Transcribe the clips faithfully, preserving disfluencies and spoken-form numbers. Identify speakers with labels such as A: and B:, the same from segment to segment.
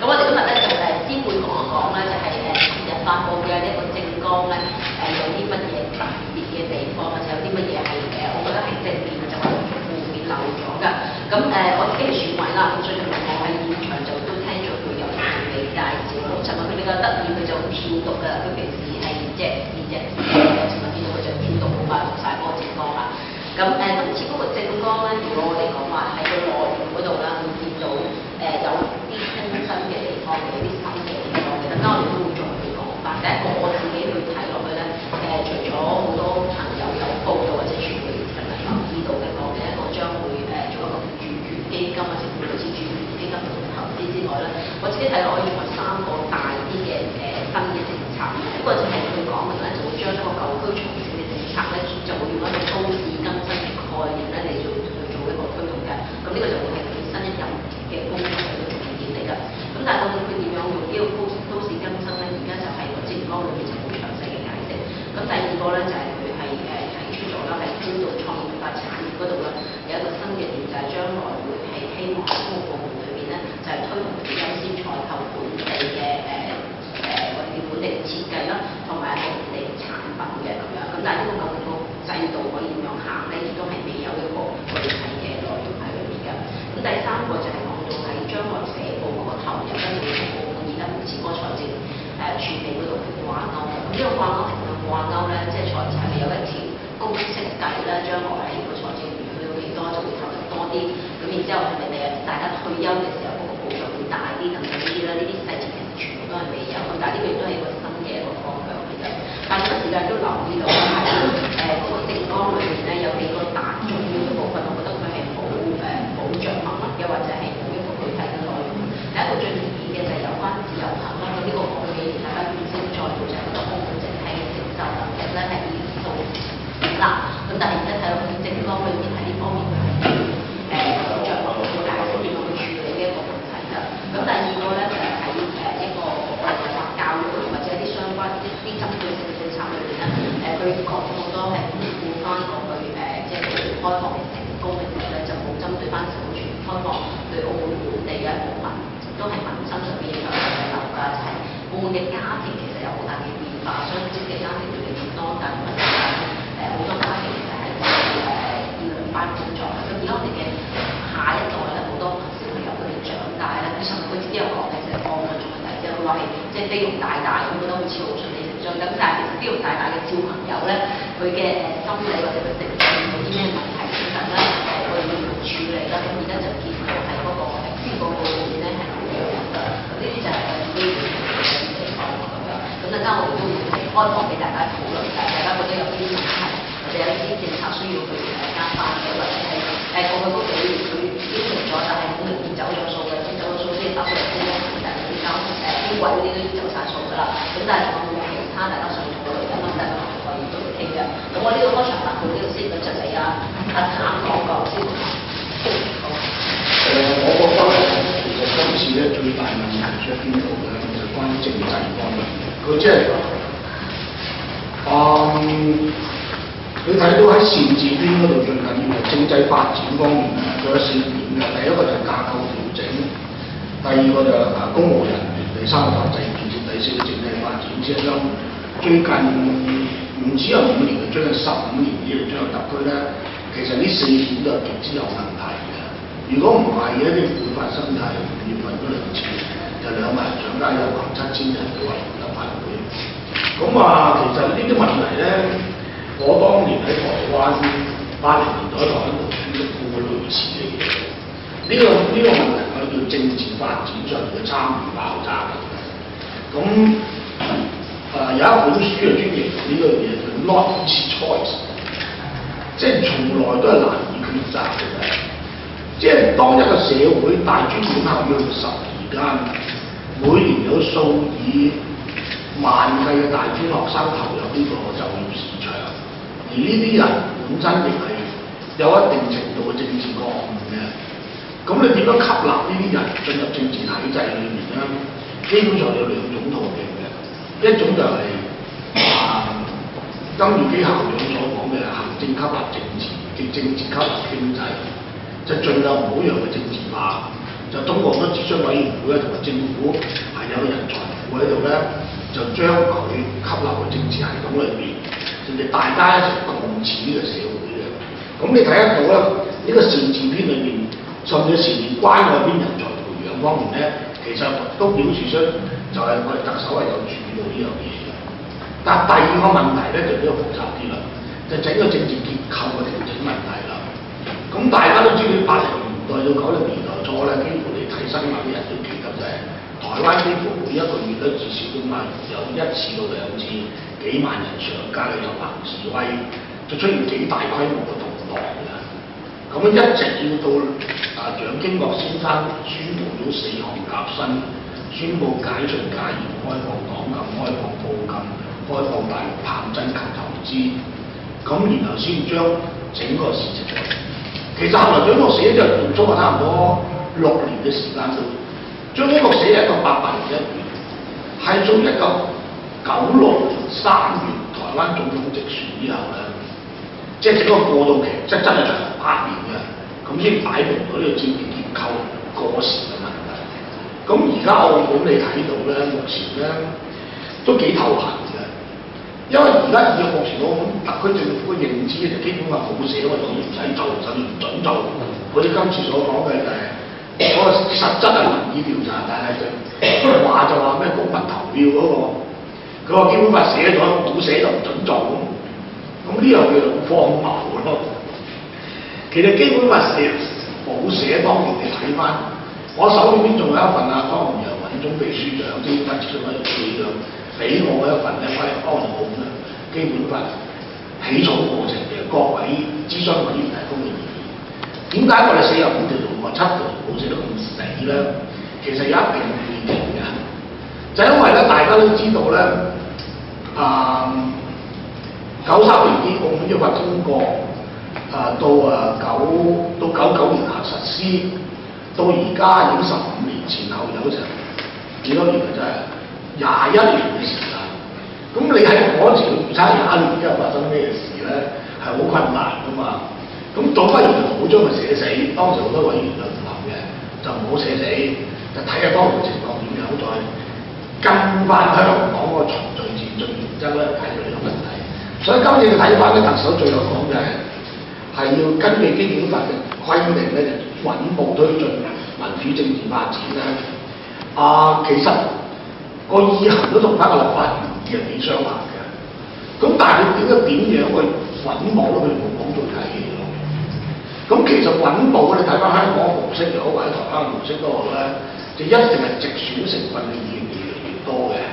A: 我哋今日咧就誒先會講一講咧，就係誒尋日發布嘅呢一個政綱咧，誒有啲乜嘢特別嘅地方，或者有啲乜嘢係誒，我覺得係正面嘅，就或者負面漏咗㗎。咁誒我自己係選委啦，咁所以我喺現場就都聽咗佢有佢嘅介紹。咁尋日佢比較得意，佢就好跳讀㗎，佢平時係隻字隻字嘅，尋日見到佢就跳讀好快讀晒嗰個政綱啦。咁誒今次嗰個政綱咧，如果我哋講話喺個內容嗰度啦，會見到誒、呃、有啲更新嘅地方，有啲新嘅地方嘅，等間我哋都會再去講翻。第一個我自己去睇落去咧，誒、呃、除咗好多朋友有報道或者傳媒係咪留意到嘅講嘅一個將會誒做一個主權基金啊，政府類似主權基金同投資之外咧，我自己睇落可以用三個大啲嘅誒新嘅政策。一個就係佢講明咧，就會將一個舊區重整嘅政策咧，就會用一個都市更新嘅概念咧嚟做去做一個推動嘅。咁呢個就會係佢新一任嘅工作嘅一個重點嚟㗎。咁但係究竟佢點樣用呢個都都市更新咧？而家就係個政綱裏面就好詳細嘅解釋。咁第二個咧就係佢係誒提出咗啦，係推到創業發產業嗰度啦，有一個新嘅點就係將來會係希望公務部門裏面咧就係推動佢優先採購本地嘅誒誒或者叫本地嘅設計啦，同埋本地產品嘅咁樣。咁但係呢個究竟個制度可以點樣行咧？亦都係未有一個具體嘅內容喺裏面嘅。咁第三個就係講到喺將來社保嗰個投入咧，就會同澳門而家目前嗰個財政誒儲備嗰度去掛鈎嘅。咁呢個掛鈎同佢掛鈎咧，即係財係咪有一條公式計咧？將來喺個財政餘去到幾多就會投入多啲。咁然之後係咪第日大家退休嘅時候嗰個保障會大啲等等呢啲咧？呢啲細節其實全部都係未有。咁但係呢個亦都係一個新嘅一個方向嚟嘅。但係呢個時間都留意到啦，喺誒嗰個政綱裏面咧有幾個大重要嘅部分，我覺得佢係冇誒冇著墨啦，又或者係冇一個具體嘅內容。第一個最明顯嘅就係有關自由行啦，咁呢個講咗幾年，大家見先再做就係覺得澳門整體嘅承受能力咧係已經到啦。咁但係而家睇到佢政綱裏面喺呢方面佢係誒著墨去解釋點樣去處理呢一個問題㗎。咁第二個咧就係喺誒一個我哋話教育或者一啲相關一啲針對性嘅政策裏邊咧，誒佢講好多係顧翻過去誒即係開放嘅成功嘅時候咧，就冇針對翻成個全面開放對澳門本地嘅一部分，都係民生上邊影響係樓價，就係澳門嘅家庭其實有好大嘅變化，相關嘅家庭越嚟越多，但係誒好多家庭其實係誒要兩班工作。咁而家我哋嘅下一代咧，好多小朋友佢哋長大咧，其實佢自己有講嘅就係放養問題，即係佢話係即係菲傭大大，咁覺得好似好順理成章。咁但係其實菲傭大大嘅小朋友咧，佢嘅誒心理或者佢成長有啲咩問題，其實咧誒我哋要處理啦。咁而家就見到喺嗰個誒宣佈裏面咧係咁樣嘅。咁呢啲就係我自己會嘅地方咁樣。咁陣間我哋都會係開放俾大家討論嘅，大家覺得有啲問題或者有啲政策需要去誒加翻嘅，或者係誒過去嗰幾年佢應承咗，但係好明顯走咗數嘅，咁走咗數即係走咗嚟先嘅，其實啲交誒啲位嗰啲都走晒數㗎啦。咁但係我冇其他大家想討論嘅，咁大家可以都傾嘅。咁我呢個開場白佢呢個先，咁就嚟啊阿譚講講先。好。
B: 誒、呃，我覺得咧，其實今次咧最大問題出喺邊度咧，就關於政制方面。佢即係嗯，你睇到喺善治邊嗰度最緊要係政制發展方面咧，佢有四點嘅。第一個就係架構調整，第二個就係誒公務人員，第三個法制建設，第四個政制發展。事實上，最近唔止有五年，最近十五年以嚟，最後特區咧，其實呢四點都係極之有問題嘅。如果唔係嘅，你會發生係五月份嗰兩次，就兩萬人上街遊行七千人嘅話，得八倍。咁啊，其實呢啲問題咧，我當年喺台灣八零年代喺台灣度經歷過類似嘅嘢。呢、這個呢、這個問題我哋叫政治發展上嘅參與爆炸嘅。咁啊、呃、有一本書嘅專業呢個嘢叫 Not Choice， 即係從來都係難以抉擇嘅。即係當一個社會大專院校要十二間，每年有數以萬計嘅大專學生投入呢個就業市場，而呢啲人本身亦係有一定程度嘅政治覺悟嘅。咁你點樣吸納呢啲人進入政治體制裏面咧？基本上有兩種途徑嘅，一種就係、是、啊，曾裕基校長所講嘅行政吸納政治，嘅政治吸納經濟。就盡量唔好讓佢政治化， 就通過咗諮詢委員會咧，同埋政府係有個人才庫喺度咧，就將佢吸納去政治系統裏邊，甚至大家一齊共治呢個社會嘅。咁你睇得到咧，呢、這個善治篇裏面，甚至前面關愛篇人才培養方面咧，其實都表示出就係我哋特首係有注意到呢樣嘢嘅。但第二個問題咧就比較複雜啲啦，就整個政治結構嘅調整問題啦。咁大家都知道八零年代到九零年代初咧，幾乎你睇新聞啲人都記得就係、是、台灣幾乎每一個月都至少都嘛有一次到兩次幾萬人上街遊行示威，就出現幾大規模嘅動盪嘅。咁一直要到啊蔣經國先生宣布咗四項革新，宣布解除戒嚴、開放黨禁、開放報禁、開放大陸炮製及投資，咁然後先將整個事情。其實後來蔣經國死咗之後，足足差唔多六年嘅時間度。蔣經國死係一九八八年一月，係到一九九六年三月台灣總統直選之後咧，即係整個過渡期，即係真係長八年嘅，咁先擺平咗呢個政治結構過時嘅問題。咁而家澳門你睇到咧，目前咧都幾頭痕嘅，因為而家以目前澳門特區政府嘅認知就基本話冇寫嗰種唔使做，甚至唔準做。佢哋今次所講嘅就係、是、嗰、那個實質係民意調查，但係就話就話咩公民投票嗰、那個，佢話基本法寫咗冇寫就唔準做咁。咁呢樣嘢就好荒謬咯。其實基本法寫冇寫，當年你睇翻，我手裏邊仲有一份啊，當年由委總秘書長啲分析委員會長俾我嘅一份咧，關於當年澳門基本法起草過程嘅各位諮詢委員提供嘅意見。點解我哋四十五條同埋七條冇寫得咁死咧？其實有一定嘅背景嘅，就係、因為咧大家都知道咧，啊、嗯。九三年啲澳門約法通過，啊到啊九到九九年下實施，到而家已經十五年前後有成幾多年嘅真係廿一年嘅時間。咁你喺嗰時預測廿年之後發生咩事咧，係好困難噶嘛。咁倒不如就唔好將佢寫死，當時好多委員就唔諗嘅，就唔好寫死，就睇下當時情況點樣，再跟翻香港個循序漸進原則咧睇佢呢個問題。所以今次嘅睇法咧，特首最後講嘅係係要根據基本法嘅規定咧，就穩步推進民主政治發展咧。啊，其實個意涵都同翻個立法原意係幾相合嘅。咁但係佢點解點樣去穩步咧？佢哋冇講到睇嘅咯。咁其實穩步你睇翻香港模式又好，或者台灣模式都好咧，就一定係直選成分嘅議員越嚟越多嘅，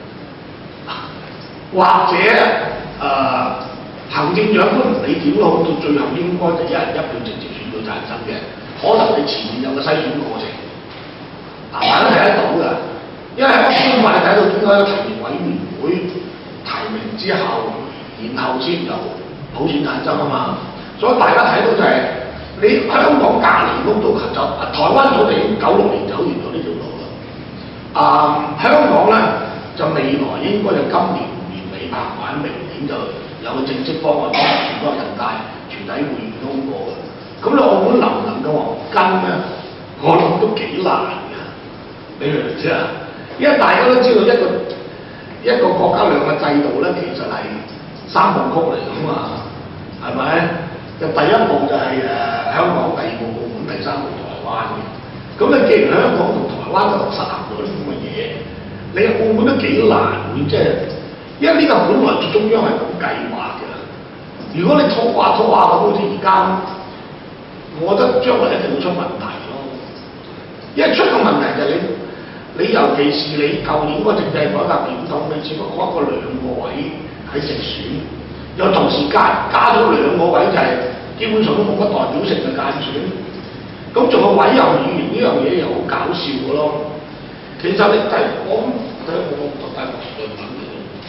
B: 或者。誒、呃、行政長官唔理點好，到最後應該就一人一票直接選舉產生嘅。可能你前面有個篩選過程，嗱大家睇得到㗎。因為喺官話你睇到點解提名委員會提名之後，然後先有普選產生啊嘛。所以大家睇到就係、是、你香港隔離屋都就台灣土地九六年走完咗呢條路啦。啊、呃、香港咧就未來應該就今年年尾拍板明。就有個正式方案，當全國人大全體會議通過嘅。咁你澳門能唔能夠話跟咧？我諗都幾難嘅，你明唔明啊？因為大家都知道一個一個國家兩個制度咧，其實係三部曲嚟㗎嘛，係咪？就第一步就係、是、誒、呃、香港，第二步澳門，第三步台灣嘅。咁你既然香港同台灣都實行咗啲咁嘅嘢，你澳門都幾難會即係。因為呢個本來中央係咁計劃嘅，如果你拖下拖下咁，好似而家，我覺得將來一定會出問題咯。因為出個問題就係你，你尤其是你舊年嗰個政制改革檢討，你只不過開個兩個位喺直選，又同時加加咗兩個位就係、是、基本上都冇乜代表性嘅間選，咁做個委任議員呢樣嘢又好搞笑嘅咯。其實你睇我睇我唔睇我上品嘅。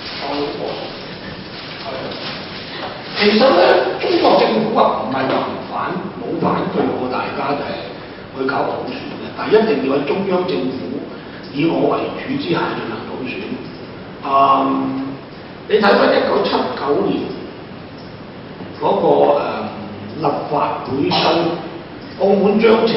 B: 其實咧，中國政府啊唔係話唔反冇反對過大家就係去搞普選嘅，但係一定要喺中央政府以我為主之下進行普選。嗯，你睇翻一九七九年嗰、那個、呃、立法會修澳門章程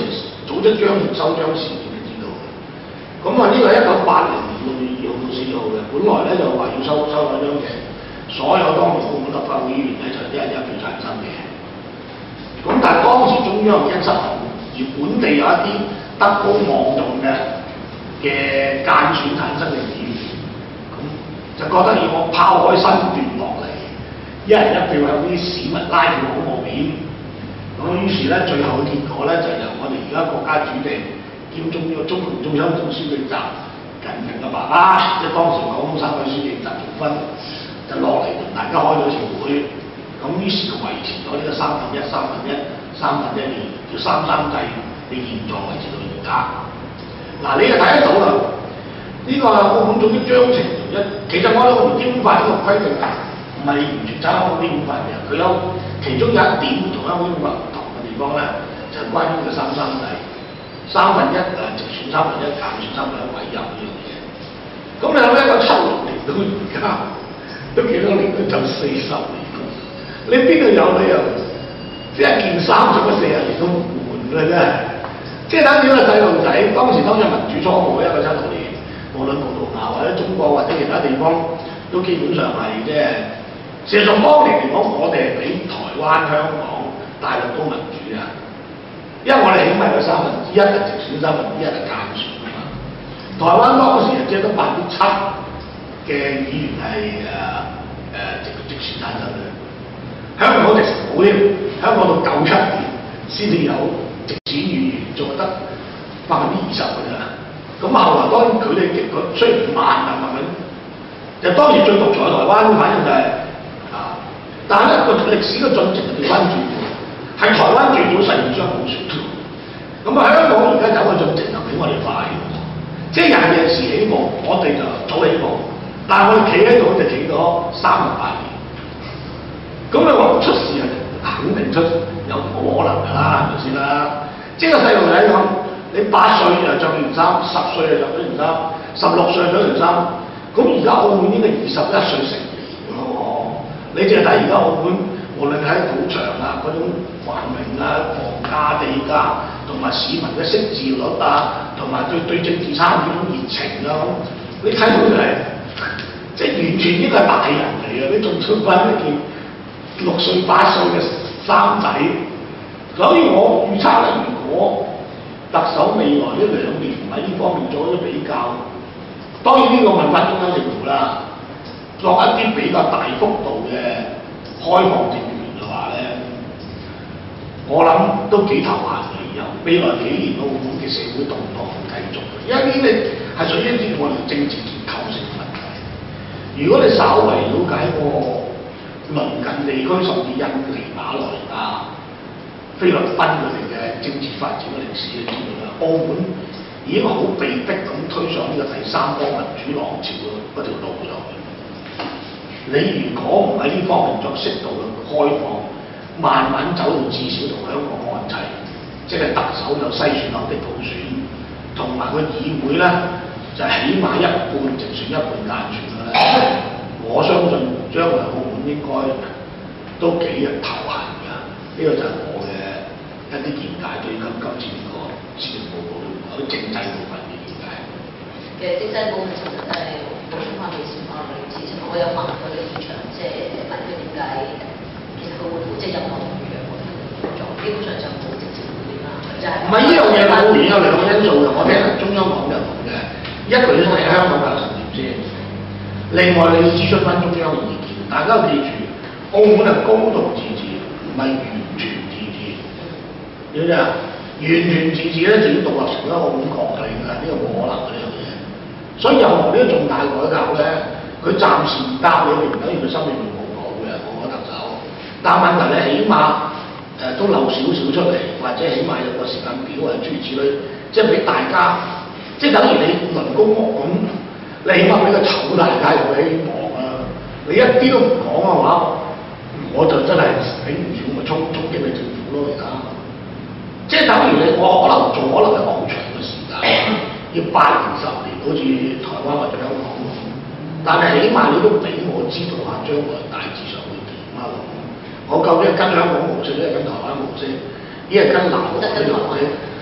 B: 組織張貼收張事件你知道嘅。咁啊呢個係一九八零年六月二號到四號嘅，本來咧就話要收收嗰張嘢，所有當年澳門立法會議員咧就一人一票產生嘅。咁但係當時中央一失控，而本地有一啲德高望重嘅嘅間選產生嘅議員，咁就覺得要我拋開身段落嚟，一人一票向啲市民拉票好冇面。咁於是咧，最後嘅結果咧就由我哋而家國家主席兼中央中共中央總書記習近平嘅爸爸，即係當時廣東省委書記習仲勳就落嚟同大家開咗條會。咁於是就維持咗呢個三分一、三分一、三分一嘅叫三三制嘅現狀維持到而家。嗱，你就睇得到啦，呢、這個澳門組織章程一，其實我哋同基本法呢個規定唔係完全差開基本法嘅，佢有其中有一點同香港基本法唔同嘅地方咧，就係、是、關於呢個三三制，三分一誒直選，三分一間選，三分一委任呢樣嘢。咁你諗一九七六年到而家都幾多年？都就四十年。你邊度有理由？即係一件衫着咗四十年都唔換嘅真係，即係等於個細路仔，當時當咗民主初步一九七六年，無論葡萄牙或者中國或者其他地方，都基本上係即係事實上當年嚟講，我哋係比台灣、香港、大陸都民主啊，因為我哋起碼有三分之一係直選，三分之一係間選啊嘛。台灣當時係只係得百分之七嘅議員係誒誒直直選產生嘅。香港直情冇添，香港到九七年先至有直選議員，做得百分之二十嘅咋。咁後來當然佢哋極佢雖然慢，但慢慢就當然最獨裁台灣，反正就係、是、啊，但係咧個歷史嘅進程就調翻轉，係台灣最早實現雙普選。咁啊香港而家走嘅進程就比我哋快，即係人哋時起步，我哋就早起步，但係我哋企喺度就企咗三十八年。咁你話出事係肯定出，有冇可能㗎啦，係咪先啦？即係個細路仔咁，你八歲就着件衫，十歲就着咗件衫，十六歲着件衫。咁而家澳門已經係二十一歲成年咯。你淨係睇而家澳門，無論喺賭場啊嗰種繁榮啊、房價、地價，同埋市民嘅識字率啊，同埋對對政治參與種熱情啊，你睇到就係、是，即係完全呢個係大人嚟嘅，你仲出翻一件六歲八歲嘅生仔，所以我預測咧，如果特首未來呢兩年喺呢方面做咗比較，當然呢個問翻中央政府啦，作一啲比較大幅度嘅開放政權嘅話咧，我諗都幾頭痕嘅。以後未來幾年澳門嘅社會動盪會繼續，因為呢啲係屬於一啲我哋政治結構性問題。如果你稍為了解過鄰近地區，甚至印尼、馬來亞、菲律賓佢哋嘅政治發展嘅歷史，你知道啦。澳門已經好被迫咁推上呢個第三波民主浪潮嘅嗰條路上去。你如果唔喺呢方面作適度嘅開放，慢慢走到至少同香港看齊，即係特首有篩選後的普選，同埋個議會咧就係、起碼一半直選一半間選嘅咧。我相信將來澳門應該都幾日頭痕㗎，呢、這個就係我嘅一啲見解，對今今次呢個施政報告有啲政制部分嘅見解。
A: 其實政制部分其實係補充翻俾先翻嘅意思，我有問佢嘅現場，即係問佢點解其實佢會即係任何唔樣嘅工作，基本上就冇直接回應啦，就係唔係呢樣嘢冇回應有兩個因素嘅，我聽中央講就同嘅，一個咧係香港嘅實驗先。另外你要諮詢翻中央嘅意見，大家記住，澳門係高度自治，唔係完全自治。點解啊？完全自治咧就要獨立成咗澳門國嚟㗎，呢個冇可能嘅呢樣嘢。所以任何呢啲重大改革咧，佢暫時唔答你，唔等於佢心裏面冇講嘅，我覺得就。但問題咧，起碼誒、呃、都漏少少出嚟，或者起碼有個時間表啊，諸如此類，即係俾大家，即係等於你輪公屋咁。你起碼俾個醜大家有個希望啊！你一啲都唔講嘅話，我就真係頂唔住，咪衝衝擊你政府咯而家。即係等於你我可能做可能係好長嘅時間，要八年十年，好似台灣或者香港咁。但係起碼你都俾我知道下將來大致上會點啊咁。我究竟係跟香港模式，定係跟台灣模式，依係跟南海模式？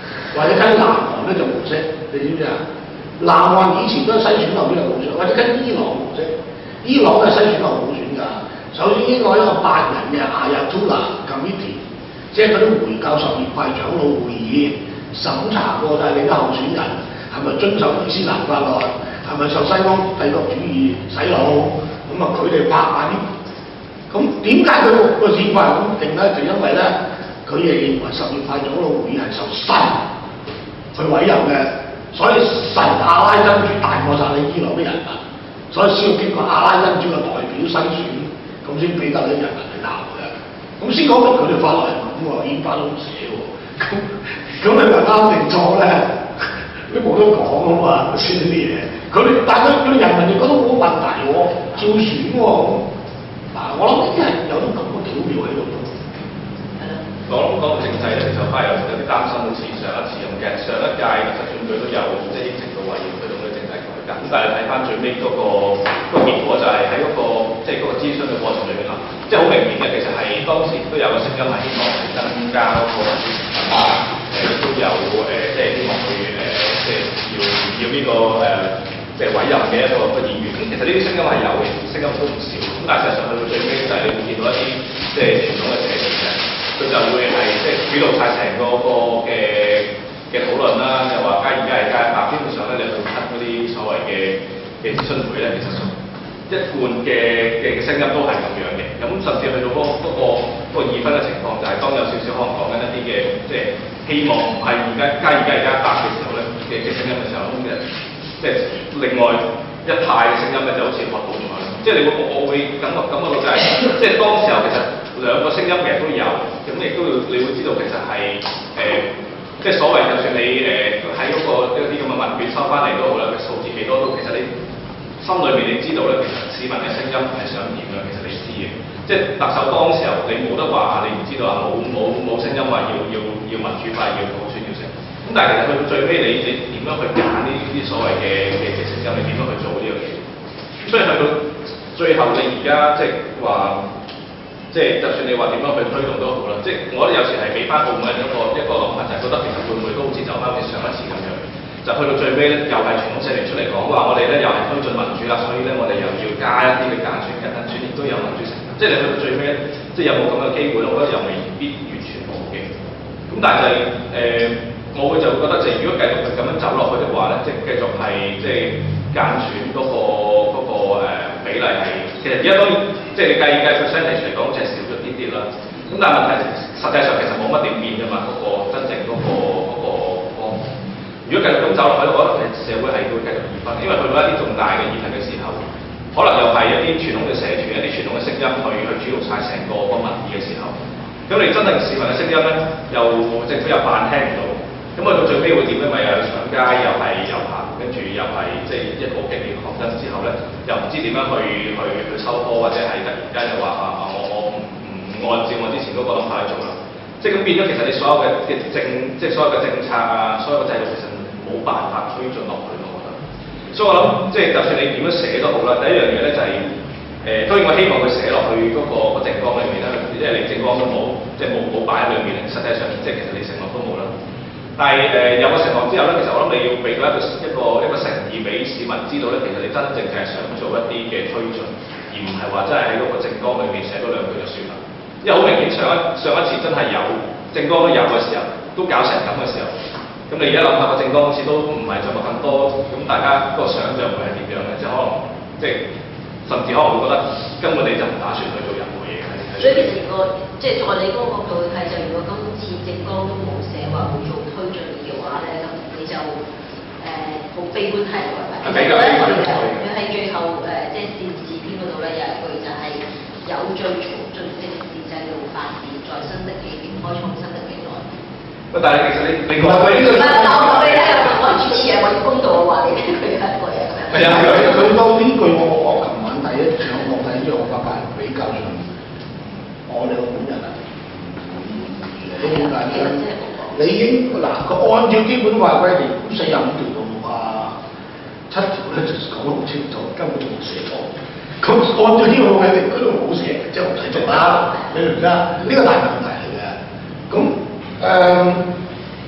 B: 或者跟南韓咧就模式，你知唔知啊？南韓以前都係篩選後邊嘅補選，或者跟伊朗模式，伊朗係篩選後補選㗎。首先應該一個八人嘅阿亞圖拉 committee， 即係嗰啲回教什葉派長老會議審查過晒你嘅候選人係咪遵守伊斯蘭法律，係咪受西方帝國主義洗腦，咁啊佢哋拍下啲。咁點解佢個憲法係咁定咧？就因為咧，佢哋認為什葉派長老會議係受神去委任嘅，所以神阿拉真主大過晒你伊朗啲人民，所以先要經過阿拉真主嘅代表篩選，咁先俾得你人民去鬧嘅。咁先講明佢哋法律係咁喎，憲法都唔寫喎。咁咁你咪啱定錯咧？都冇得講啊嘛，先呢啲嘢。佢哋但係佢哋人民亦覺得冇問題喎，照選喎。嗱，我諗呢啲係有種咁嘅巧妙喺度。
C: 我諗講到政制咧，就反而有有啲擔心，好似上一次咁嘅。上一屆特首選舉都有即係應承到話要推動啲政制改革，咁但係睇翻最尾嗰個嗰個結果就係喺嗰個即係嗰個諮詢嘅過程裏面啦，即係好明顯嘅，其實係當時都有個聲音係希望係增加嗰個民主成分啦，誒都有誒即係希望佢誒即係要要呢個誒即係委任嘅一個個議員。咁其實呢啲聲音係有嘅，聲音都唔少。咁但係事實上去到最尾就係你會見到一啲即係傳統嘅社團嘅。佢就會係即係主導晒成個個嘅嘅討論啦，又話加二加二加一百，基本上咧你去睇嗰啲所謂嘅嘅諮詢會咧，其實一貫嘅嘅嘅聲音都係咁樣嘅。咁甚至去到嗰嗰個嗰個二分嘅情況，就係當有少少可能講緊一啲嘅即係希望唔係而家加二加二加一百嘅時候咧嘅嘅聲音嘅時候，咁嘅即係另外一派嘅聲音咧就好似學到咗啦。即係你會我會感覺感覺到就係即係當時候其實。兩個聲音其實都有，咁亦都要你會知道其實係誒、呃，即係所謂就算你誒喺嗰個一啲咁嘅文件收翻嚟都好啦，嘅數字幾多都，其實你心裏面你知道咧，其實市民嘅聲音係想點樣，其實你知嘅。即係特首當時候你冇得話，你唔知道話冇冇冇聲音話要要要民主化，要普選要成。咁但係其實去到最尾你你點樣去揀呢啲所謂嘅嘅嘅聲音，你點樣去做呢樣嘢？所以去到最後你而家即係話。即係就算你話點樣去推動都好啦，即係我覺得有時係俾翻澳門人一個一個諗法，就係覺得其實會唔會都好似走翻好似上一次咁樣，就去到最尾咧，又係傳統社團出嚟講話，我哋咧又係推進民主啦，所以咧我哋又要加一啲嘅間選，間選亦都有民主成分。即係你去到最尾，即係有冇咁嘅機會咧？我覺得又未必完全冇嘅。咁但係就係、是、誒、呃，我會就會覺得就係如果繼續咁樣走落去的話咧，即係繼續係即係間選嗰、那個嗰、那個呃、比例係，其實而家當然。即係你計計 percentage 嚟講，就係少咗啲啲啦。咁但係問題實際上其實冇乜點變㗎嘛，嗰、那個真正嗰、那個嗰、那個方案。如果繼續咁走落去，我覺得其實社會係會繼續二分，因為去到一啲重大嘅議題嘅時候，可能又係一啲傳統嘅社團、一啲傳統嘅聲音去去主導晒成個個民意嘅時候，咁你真正市民嘅聲音咧，又政府又扮聽唔到，咁去到最尾會點咧？咪又上街，又係遊行，跟住又係即係一個激烈抗爭之後咧，又唔知點樣去去去收科，或者係突然間又話啊啊我我唔唔按照我之前嗰個諗法去做啦，即係咁變咗其實你所有嘅嘅政即係所有嘅政策啊，所有嘅制度其實冇辦法推進落去咯，我覺得。所以我諗即係就算你點樣寫都好啦，第一樣嘢咧就係、是、誒、呃，當然我希望佢寫落去嗰、那個個政綱裏面咧，即係你政綱都冇，即係冇冇擺喺裏面，實際上即係其實你承諾都冇啦。但係誒、呃、有個承諾之後咧，其實我諗你要俾到一個一個一個誠意俾市民知道咧，其實你真正係想做一啲嘅推進，而唔係話真係喺嗰個政綱裏面寫多兩句就算啦。因為好明顯上一上一次真係有政綱都有嘅時候，都搞成咁嘅時候，咁你而家諗下個政綱好似都唔係著墨咁多，咁大家個想像會係點樣咧？即係可能即係甚至可能會覺得根本你就唔打算去做任何嘢嘅。
A: 所以其實如果即係在你嗰個角度去睇，就如果今次政綱都冇寫話會做推進嘅話咧，咁你就誒好、呃、悲觀睇落嚟。其實咧，佢喺最後誒、呃、即係政治篇嗰度咧有一句就係有序促進政治制度發展，在新的起點開創新的未來。
C: 喂，但係其實你你講佢呢個，
A: 唔係，但我講俾你聽，我主持人我要公道，我話你聽佢係一個嘢。
B: 係啊，佢佢講呢句我我琴晚第一場我睇咗我發覺比較上，我哋澳門人啊，都好簡單。你已經嗱，佢按照基本法規定，咁四十五條到啊七條咧就講得好清楚，根本就冇寫錯。咁按照呢個規定，佢都冇寫，即係唔使做啦。你明唔明啊？呢個大問題嚟嘅。咁誒，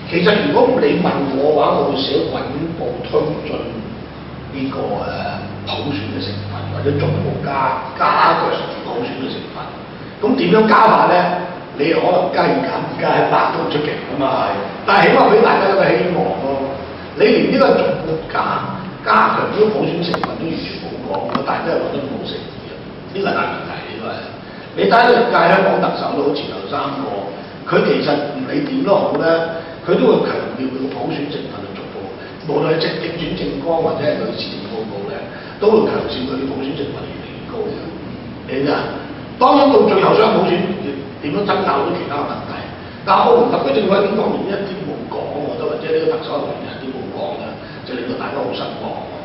B: 其實如果你問我嘅話，我會寫穩步推進呢、這個誒、呃、普選嘅成分，或者逐步加加強普選嘅成分。咁點樣加法咧？你可能加二減二加一百都唔出奇㗎嘛係，但係起碼俾大家有個希望咯。你連呢個逐步加加強呢個普選成分都完全冇講，大家又覺得冇誠意啊！呢個係大問題，呢個係。你睇下歷屆香港特首都好前後三個，佢其實唔理點都好咧，佢都會強調佢個普選成分嘅逐步，無論係直直轉政綱或者係佢施政報告咧，都會強調佢嘅普選成分越嚟越高嘅。你知啊？當然到最後雙普選點樣爭拗到其他問題，但係澳門特區政府喺呢方面一啲冇講，我覺得或者呢個特首嘅人一啲冇講嘅，就令到大家好失望。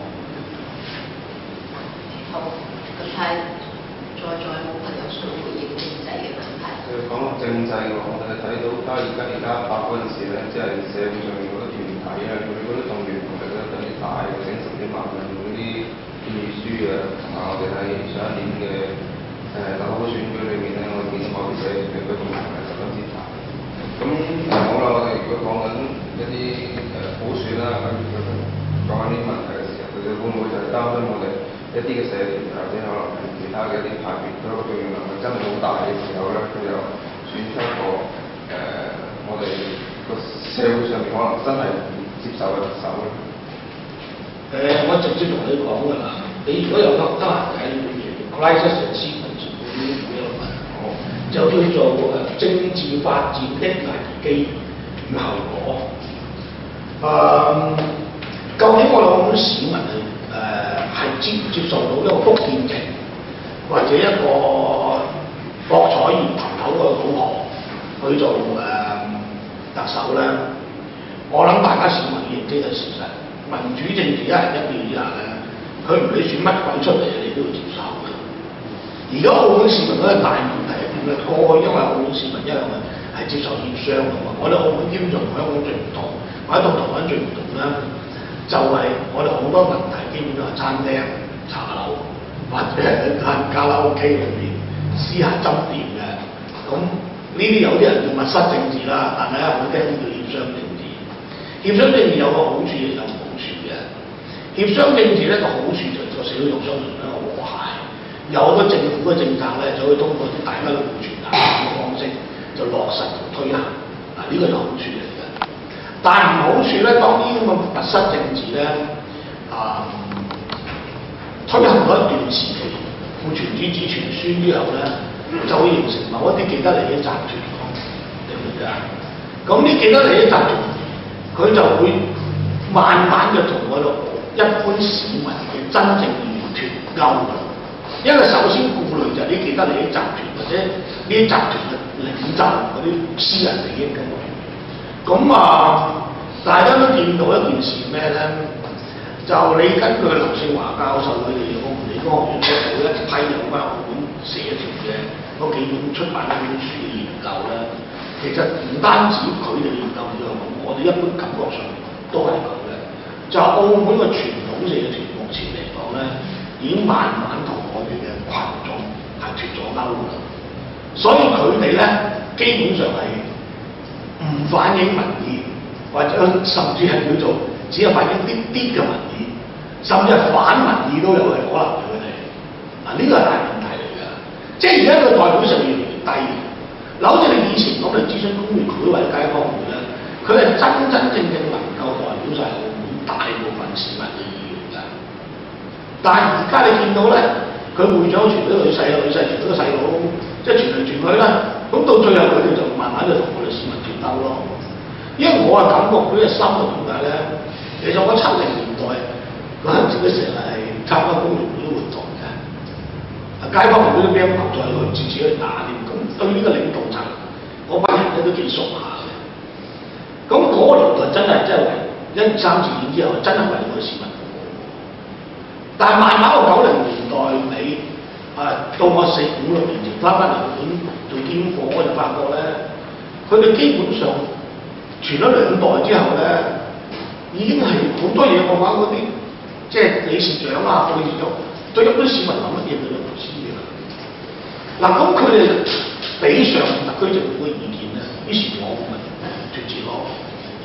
A: 好，咁睇再再有冇朋友想回應政制嘅問題？
D: 誒講到政制，我哋睇到而家而家而家八嗰陣時咧，即係社會上面嗰啲團體啊，佢嗰啲動員能力咧特別大，整十幾萬人嗰啲建議書啊，同埋我哋喺上一年嘅誒立法會選舉裏面咧，我哋見到某啲社團嘅動員係十分之大。咁誒好啦，我哋如果講緊一啲誒普選啦，跟住佢講緊呢啲問題嘅時候，佢哋會唔會就係擔心我哋一啲嘅社團或者可能係其他嘅一啲派別，佢個動員能力真係好大嘅時候咧，佢又選出一個誒、呃、我哋個社會上面可能真係唔接受嘅特首咧？
B: 誒、呃，我直接同你講㗎啦，你如果有得得閒睇呢本嘢，Crisis and Sequence 呢本有文，就叫做誒政治發展的危機與後果。誒、呃，究竟我哋澳門市民係誒係接唔接受到一個福建籍或者一個博彩業頭頭嘅老婆去做誒、呃、特首咧？我諗大家市民認知嘅事實，民主政治一人一票之下咧，佢唔理選乜鬼出嚟，你都要接受嘅。而家澳門市民嗰個大問題係點咧？過去因為澳門市民一樣係接受協商嘅嘛，我哋澳門基本上同香港最唔同，或者同台灣最唔同咧，就係、是、我哋好多問題基本上係餐廳、茶樓或者係間卡拉 OK 裏邊私下斟掂嘅。咁呢啲有啲人叫密室政治啦，但係咧我聽叫協商政治。協商政治有個好處亦有唔好處嘅。協商政治咧個好處就係個社會上相對咧和諧，有好多政府嘅政策咧就可以通過啲大家嘅互傳達嘅方式就落實同推行。嗱、這、呢個就好處嚟嘅。但係唔好處咧，當呢啲咁嘅密室政治咧啊、嗯、推行咗一段時期，父傳子子傳孫之後咧，就會形成某一啲既得利益集團，明唔明啊？咁呢既得利益集團，佢就會慢慢嘅同嗰度一般市民嘅真正意願脫鈎㗎。因為首先顧慮就係呢既得利益集團或者呢啲集團嘅領袖嗰啲私人利益㗎嘛。咁啊，大家都見到一件事咩咧？就你根據劉勝華教授佢哋澳門理工學院嗰度一批有關澳門社團嘅嗰幾本出版嗰本書嘅研究咧，其實唔單止佢哋研究咗，我哋一般感覺上都係咁嘅。就澳門嘅傳統社團目前嚟講咧，已經慢慢同我哋嘅群眾係脫咗鈎㗎，所以佢哋咧基本上係唔反映民意，或者甚至係叫做只係反映啲啲嘅民意，甚至係反民意都有嘅可能佢哋。嗱、啊、呢、這個係大問題嚟㗎，即係而家個代表性越嚟越低。嗱，好似你以前講嘅諮詢公園會為街坊會咧，佢係真真正正能夠代表晒澳門大部分市民嘅意願㗎。但係而家你見到咧，佢會長傳咗女婿，女婿傳咗個細佬，即係傳嚟傳去啦。咁到最後佢哋就慢慢就同我哋市民脫鈎咯。因為我係感覺佢嘅心係點解咧？其實我七零年代嗰陣時佢成日係參加工聯會啲活動嘅，啊街坊會啲乒乓球賽去次次去打添。咁對呢個領導層嗰班人咧都幾熟下嘅。咁嗰個年代真係真係為一二三事件之後真係為我哋市民服務。但係慢慢到九零年代尾，啊到我四五六年前翻返嚟澳門做兼課，我就發覺咧，佢哋基本上傳咗兩代之後咧，已經係好多嘢我講嗰啲，即係理事長啊、副理事長，對一般市民諗乜嘢佢都唔知嘅。嗱，咁佢哋比上特區政府嘅意見咧，於是我咪脱節咯。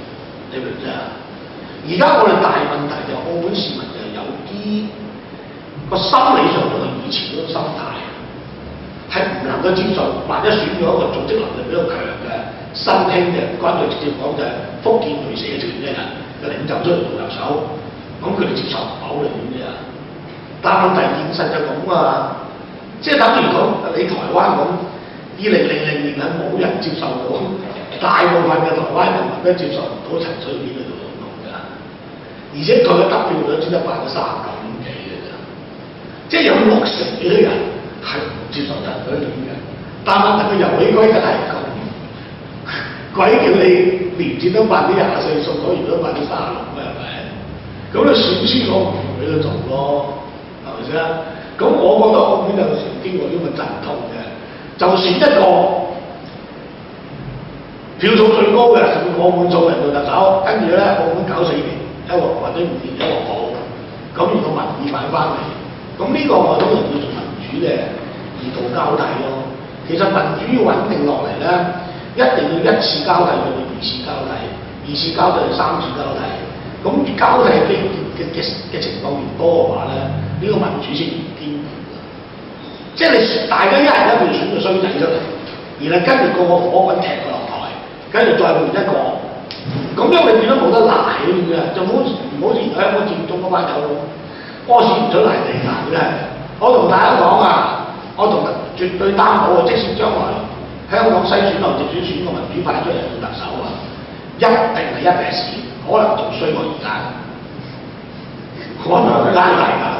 B: 你明唔明啊？而家我哋大問題就澳門市民就有啲個心理上同以前嗰種心態係唔能夠接受，或者選咗一個組織能力比較強嘅新興嘅，關鍵直接講就係福建雷社團嘅人嘅領袖出嚟做特首，咁佢哋接受唔到你點啫？但問題現實就咁啊，即係等於講你台灣咁，二零零零年係冇人接受到，大部分嘅台灣人民都接受唔到陳水扁去做總統㗎，而且佢嘅得票率只得百分之三十九點幾嘅咋，即係有六成幾嘅人係唔接受陳水扁嘅，但問題個遊戲規則係咁，鬼叫你連戰都百分之廿四，送咗完都百分之三十六咩？係咪？咁你選輸咗唔俾佢做咯。係咪先？咁我覺得澳門有時經過呢個陣痛嘅，就選一個票數最高嘅，甚至過半數人做特首，跟住咧澳門搞四年一鑊或者五年一鑊泡，咁如果民意買翻嚟，咁呢個我都係叫做民主嘅二道交替咯。其實民主要穩定落嚟咧，一定要一次交替到二次交替，二次交替到三次交替。咁交替嘅嘅嘅嘅情況越多嘅話咧，呢、這個民主先越堅固嘅。即係你大家一人一票選個衰仔出嚟，然後跟住個個火滾踢佢落台，跟住再換一個，咁樣你變咗冇得賴嘅，就好唔好似香港佔中嗰班友屙屎唔准賴地下嘅。我同大家講啊，我同絕對擔保啊，即使將來香港西選後直選選個民主派出嚟做特首啊，一定係一撇屎。可能仲衰過而家，可能更加大㗎。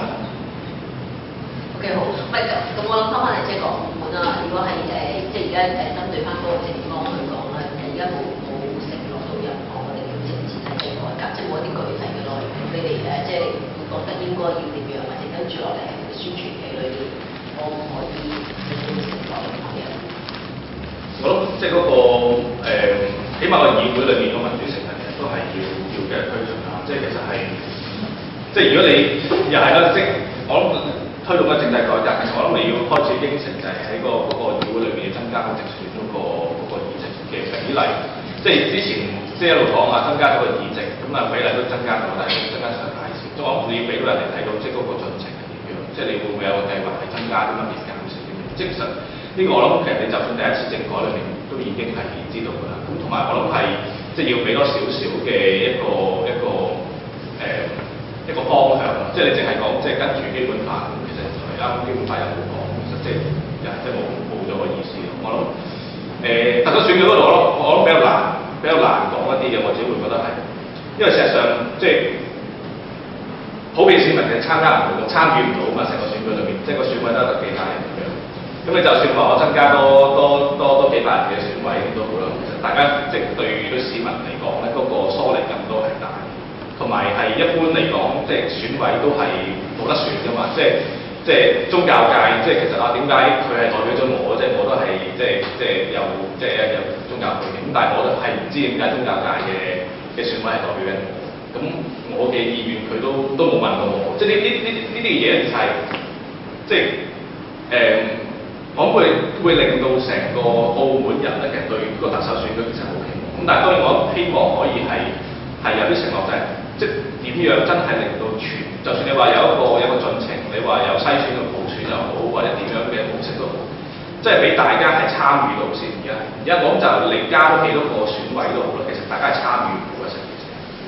A: OK 好，唔係咁，咁我諗翻翻嚟即係講澳門啦。如果係誒、呃，即係而家誒針對翻嗰個政綱去講咧，誒而家冇冇承諾到任何我哋叫政治體制改革，即係冇一啲具體嘅內容。你哋誒即係會覺得應該要點樣，或者跟住落嚟係宣傳期裏邊，可唔可以做到承諾咁樣？
C: 我諗即係嗰、那個、呃、起碼個議會裏面個民主成分都係要要嘅推進啊！即係其實係，即係如果你又係啦，即係我諗推動嘅政制改革，其實我諗你要開始應承就係喺個嗰個議會裏面要增加個直選嗰個嗰個議席嘅比例。即係之前即係一路講話增加咗個議席，咁啊比例都增加咗，但係增加上太少。即係我諗你要俾到人哋睇到，即係嗰個進程係點樣。即係你會唔會有個計劃係增加啲乜嘢減少啲乜嘢？即係其實呢個我諗其實你就算第一次政改裏面都已經係知道㗎啦。咁同埋我諗係。即係要俾多少少嘅一個一個誒、呃、一個方向咯，即係你淨係講即係跟住基本法，咁其實同啱啱基本法又冇講，其實即係又即係冇冇咗個意思咯。我諗誒特首選舉嗰度，我諗我諗比較難比較難講一啲嘅，我自己會覺得係，因為事實上即係普遍市民嘅參加唔到，參與唔到嘛，成個選舉裏面，即係個選委得得幾百人咁樣。咁你就算話我增加多多多多幾百人嘅選委都好啦，其實大家即係對於市民嚟講咧，嗰、那個疏離感都係大，同埋係一般嚟講，即係選委都係冇得選㗎嘛，即係即係宗教界，即係其實啊點解佢係代表咗我，即係我都係即係即係有即係有宗教背景，咁但係我都係唔知點解宗教界嘅嘅選委係代表緊我，咁我嘅意願佢都都冇問過我，即係呢呢呢呢啲嘢就係即係誒。嗯我會會令到成個澳門人咧，其實對個特首選舉其實好期望。咁但係當然我希望可以係係有啲承諾，就係即係點樣真係令到全，就算你話有一個有一個進程，你話有篩選嘅普選又好，或者點樣嘅模式都好，即係俾大家係參與到先。而家而家講就係你加咗幾多個選委都好啦，其實大家係參與唔到嘅成件事。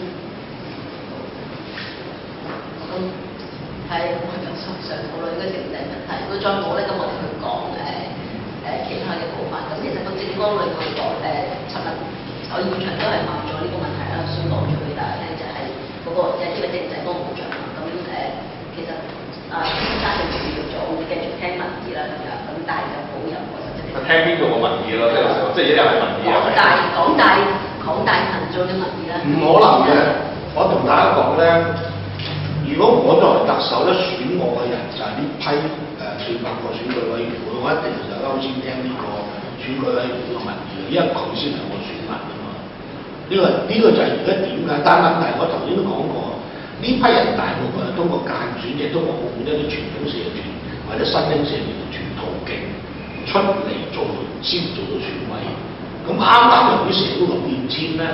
A: 咁係我哋想上討論呢個政制問題，如果再冇咧，咁我哋去講誒誒其他嘅部分。咁其實個政綱裏面講誒，尋日我現場都係問咗呢個問題啦，宣講咗俾大家聽，就係嗰個即係呢個政制嗰個保障啦。咁誒其實啊，先生就預約咗，會繼續聽民意啦咁樣。咁但係就冇任何實質嘅。
C: 聽邊度個民意咯？即係即係一日係民意啊！
A: 廣大廣大廣大群眾嘅民意啦。
B: 唔可能嘅，我同大家講咧。如果我作為特首咧，選我嘅人就係呢批誒四百個選舉委員會，我一定就優先聽呢個選舉委員會嘅民意，因為佢先係我選民啊嘛。呢、這個呢、這個就係而家點解？但係問題我頭先都講過，呢批人大部分係通過間選，亦都冇澳門一啲傳統社團或者新興社團嘅傳途徑出嚟做，先做到選委。咁啱啱由於社會嘅變遷咧，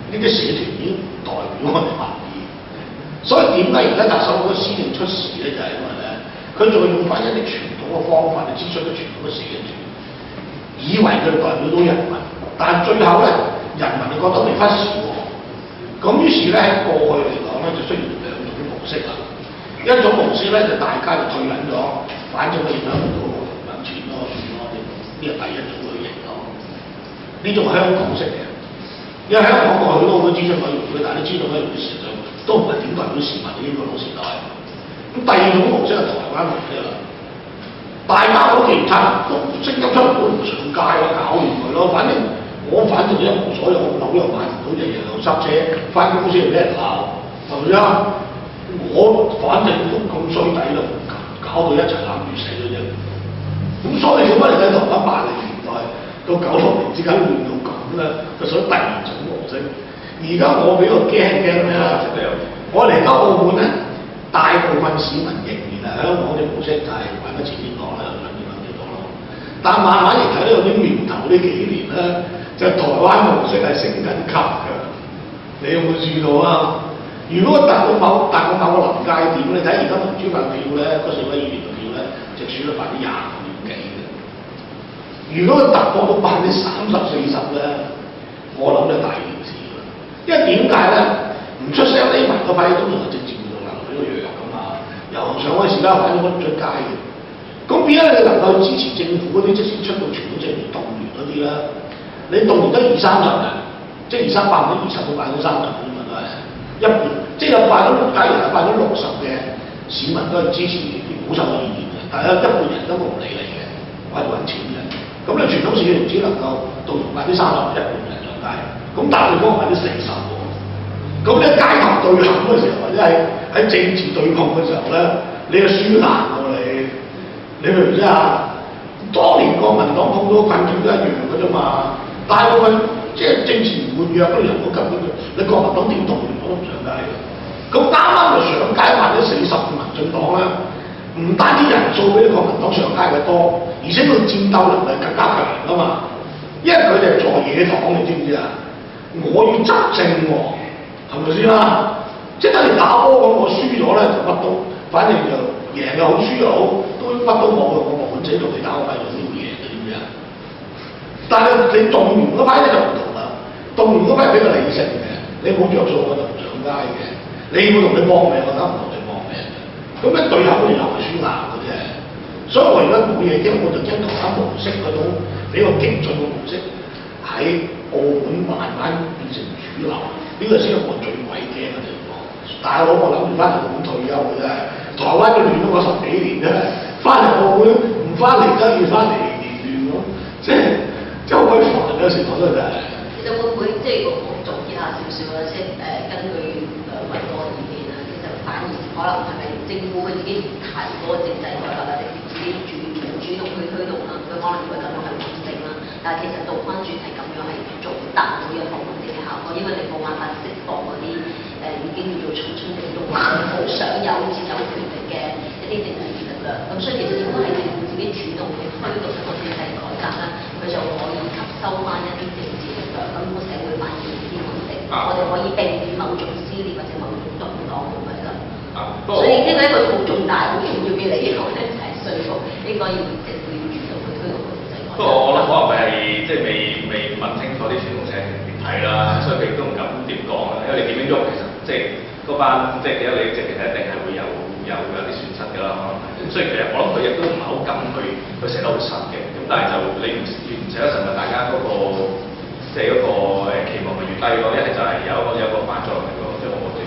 B: 呢啲社團已經代表我哋民意。所以點解而家特首好多施政出事咧？就係因為咧，佢仲用翻一啲傳統嘅方法去諮詢啲傳統嘅社團，以為佢代表到人民，但係最後咧，人民就覺得你忽視喎。咁於是咧喺過去嚟講咧，就出現兩種模式啦。一種模式咧就大家就退隱咗，反正佢影響唔到我哋揾錢咯，算咯，呢個第一種類型咯。呢種係香港式嘅，因為香港過去都好多諮詢委員會，但係啲諮詢委員會事實上都唔係點代表市民嘅英國老時代。咁第二種模式係台灣模式啦，大家嗰其他都聲音出唔到唔上街啦，搞掂佢咯，反正我反正一無所有，我樓又買唔到，日日又塞車，翻公司又俾人鬧，係咪啊？我反正都咁衰底啦，搞到一齊攬住死嘅啫。咁所以點解你睇台灣八零年代到九六年之間亂到咁咧？就想第二種模式。而家我比較驚驚咩啦？我嚟到澳門咧，大部分市民仍然係香港嘅模式，就係揾得錢邊講啦，揾幾揾幾多咯。但慢慢嚟睇咧，有啲苗頭呢幾年咧，就係台灣模式係升緊級嘅。你有冇注意到啊？如果達到某達到某個臨界點，你睇而家民主派票咧，嗰四位議員嘅票咧，直選咗百分之廿五點幾嘅。如果佢突破到百分之三十四十咧，我諗就大件事啦。因為點解咧？唔出聲匿埋嗰批通常係政治活動能力比較弱噶嘛，由上海市家反正都唔出街嘅。咁變咗你能夠支持政府嗰啲，即使出到全港政協動員嗰啲啦，你動員得二三十人，即係二三百分之二十到百分之三十嘅嘛都係。一半，即係有百分之六，假如有百分之六十嘅市民都係支持啲保守嘅意見嘅，但係有一半人都唔理你嘅，我係揾錢嘅。咁你傳統市場只能夠到百分之三十一半人上街，咁但係對方百分之四十喎。咁你街頭對撼嘅時候，或者係喺政治對抗嘅時候咧，你係輸硬喎你，你明唔明啊？當年國民黨碰到困境都一樣嘅啫嘛，大部分。即係政治唔活躍嗰啲人，我根本就你國民黨點動員我都唔上街嘅。咁啱啱就上街百分之四十嘅民進黨咧，唔單止人數比啲國民黨上街嘅多，而且佢戰鬥能力更加強啊嘛。因為佢哋係在野黨，你知唔知啊？我要執政喎，係咪先啦？即係等你打波咁，我輸咗咧就乜都，反正就贏又好，輸又好，都乜都冇嘅。我冇本仔同你打，我費事要贏嘅，知唔知啊？但係你動員嗰批咧就唔同啦，動員嗰批比較理性嘅，你冇着數我就唔上街嘅，你會同你搏命我得唔同你搏命嘅，咁一對口你又係輸硬嘅啫。所以我而家冇嘢驚，我就將台灣模式嗰種比較激進嘅模式喺澳門慢慢變成主流，呢、這個先係我最鬼驚嘅地方。大佬我諗住翻嚟澳門退休嘅啫，台灣都亂咗我十幾年啫，翻嚟澳門唔翻嚟都要翻嚟年亂咯，即係。即係好鬼煩有時講真係。其實會唔會即係我總結下少少啦，即係誒根據兩位個意見啦，其實反而可能係咪政府佢自己唔提嗰個政制改革或者自己主主動去推動啦，佢可能覺得咁樣係穩定啦，但係其實倒翻轉係咁樣係做唔達到一個穩定嘅效果，因為你冇辦法釋放嗰啲誒已經叫做重新整頓或者好想有佔有權力嘅一啲政治力量，咁所以其實應該係政府自己主動去推動一個政制改革啦。佢就可以吸收翻一啲政治力量，咁個社會反而會啲穩定，啊、我哋可以避免某種撕裂或者某種動盪咁樣啦。啊，所以呢個一個好重大、好重要嘅理由咧，就係說服應該要政府要主動去推動個政制改革。不過我諗可能係即係未未問清楚啲傳統社團體啦，所以佢亦都唔敢點講啦。因為你點樣喐，其實即係嗰班即係幾多利益者，其實一定係會有有有啲損失㗎啦。咁所以其實我諗佢亦都唔係好敢去去寫得好實嘅。但係就你唔唔寫得實，咪大家嗰、那個即係嗰個誒期望咪越低咯。一係就係有一個有一個反作用力咯，即係我覺得。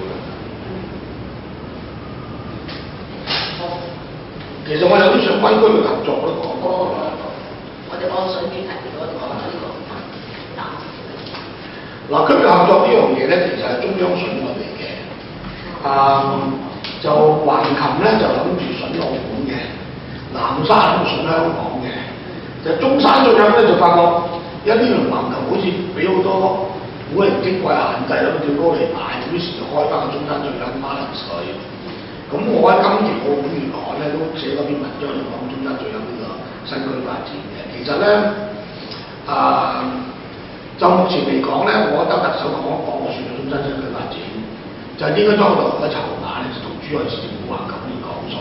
B: 好，其實我有啲想歸區嘅合作我都講過。我哋我順便提咗我哋講下呢個嗱區域合作呢樣嘢咧，其實係中央筍我哋嘅。啊、嗯，就橫琴咧就諗住筍澳門嘅，南沙就筍香港嘅。就中山最後咧就發覺一啲農籃球好似俾好多古靈精怪限制啦，跳高嚟買，於是就開翻個中山最後孖能水。咁我喺今期澳門月刊咧都寫咗篇文章嚟講中山最後呢個新區發展嘅。其實咧啊、呃，就目前嚟講咧，我覺得特首講一講個説就應該裝到個籌碼咧，就同珠海市政府話咁樣講數。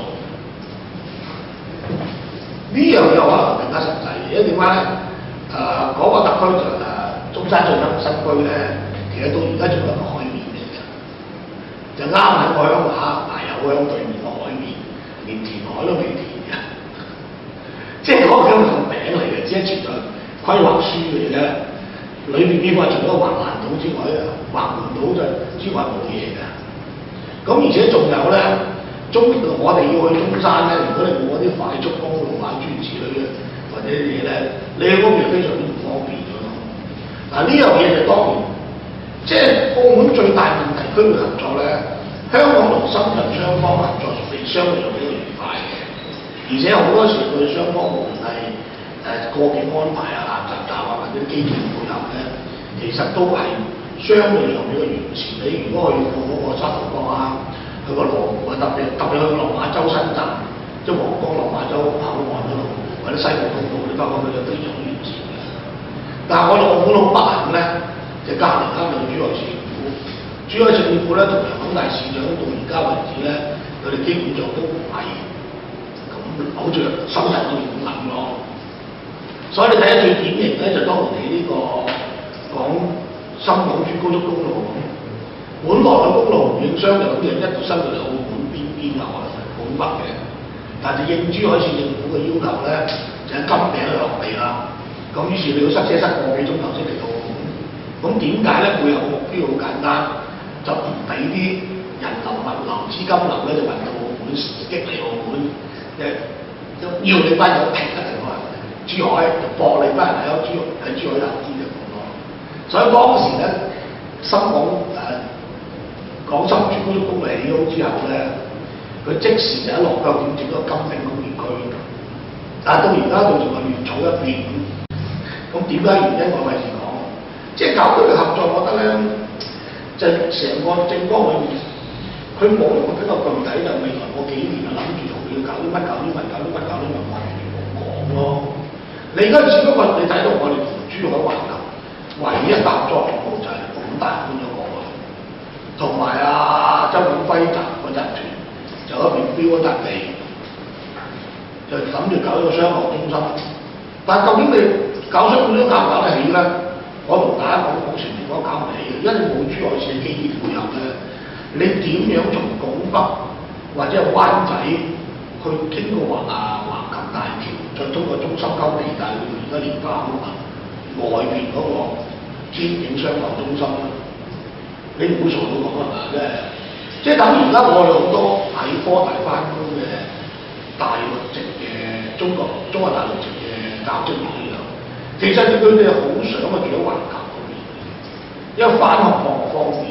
B: 呢樣嘢可能更加實際，因為點解咧？誒、呃，嗰、那個特區就誒、是、中山最新新區咧，其實到而家仲有一個海面嚟嘅，就啱喺我鄉下大有鄉對面個海面，連填海都未填嘅，即係嗰個係個名嚟嘅，只係存在規劃書嚟嘅。裏面邊個除咗橫瀾島之外，橫瀾島就之外冇嘢嘅。咁而且仲有咧，中我哋要去中山咧，如果你冇嗰啲快速公路啊諸如此類嘅或者嘢咧，你去嗰邊非常之唔方便嘅咯。嗱呢樣嘢就當然，即係澳門最大問題區域合作咧，香港同深圳雙方合作屬於相對上比較愉快嘅，而且好多時佢哋雙方無論係誒過境安排啊、垃圾站啊或者基建配合咧，其實都係相對上比較完善。你如果去過嗰個沙頭角啊，去個羅湖啊，特別特別去落馬洲新站，即係皇崗落馬洲口岸嗰度，或者西貢公路，你發覺佢就非常完善嘅。但係我哋澳門好不幸咧，就隔離間就珠海市政府，珠海市政府咧同埋港大市長到而家為止咧，佢哋基本上都唔係咁好似深圳嗰邊咁諗咯。所以你睇下最典型咧，就當年你呢個講深港珠高速公路咁，本來嘅公路營商就咁樣一直伸到嚟澳門邊邊頭啊，澳北嘅，但係應珠海市政府嘅要求咧，就喺金頂落地啦。咁於是你要塞車塞個幾鐘頭先嚟到澳門。咁點解咧？背後個目標好簡單，就唔俾啲人流物流資金流咧，就運到澳門激嚟澳門嘅，要你班友停一停落嚟。珠海就博你班人喺珠喺珠海投資就咁咯，所以當時咧深港誒廣深珠高速公路起好之後咧，佢即時就喺落腳點整咗金頂工業區，但係到而家佢仲係亂草一片咁。咁點解原因我費事講，即係搞到嘅合作，我覺得咧就成個政綱裏面，佢冇一個比較具體就未來嗰幾年啊諗住同佢搞啲乜搞啲乜搞啲乜搞啲乜我完全冇講咯。你而家只不過你睇到我哋同珠海橫琴唯一合作項目就係廣大搬咗過去，同埋啊周永輝集嗰集團就一邊標一笪地，就諗住搞一個商貿中心。但係究竟你搞商貿中心搞唔搞得起咧？我同大家講講全面講搞唔起嘅，因為冇珠海市嘅基建配合咧，你點樣從拱北或者係灣仔去經過橫啊橫琴大橋，再通過中心溝地帶去到而家蓮花口岸外邊嗰個邊境商貿中心咧，你唔會傻到咁啊嘛！即係即係等於而家我哋好多喺科大翻工嘅大陸籍嘅中國中國大陸籍嘅教職員一樣，其實佢哋好想啊住喺橫琴嗰邊，因為翻學放學方便。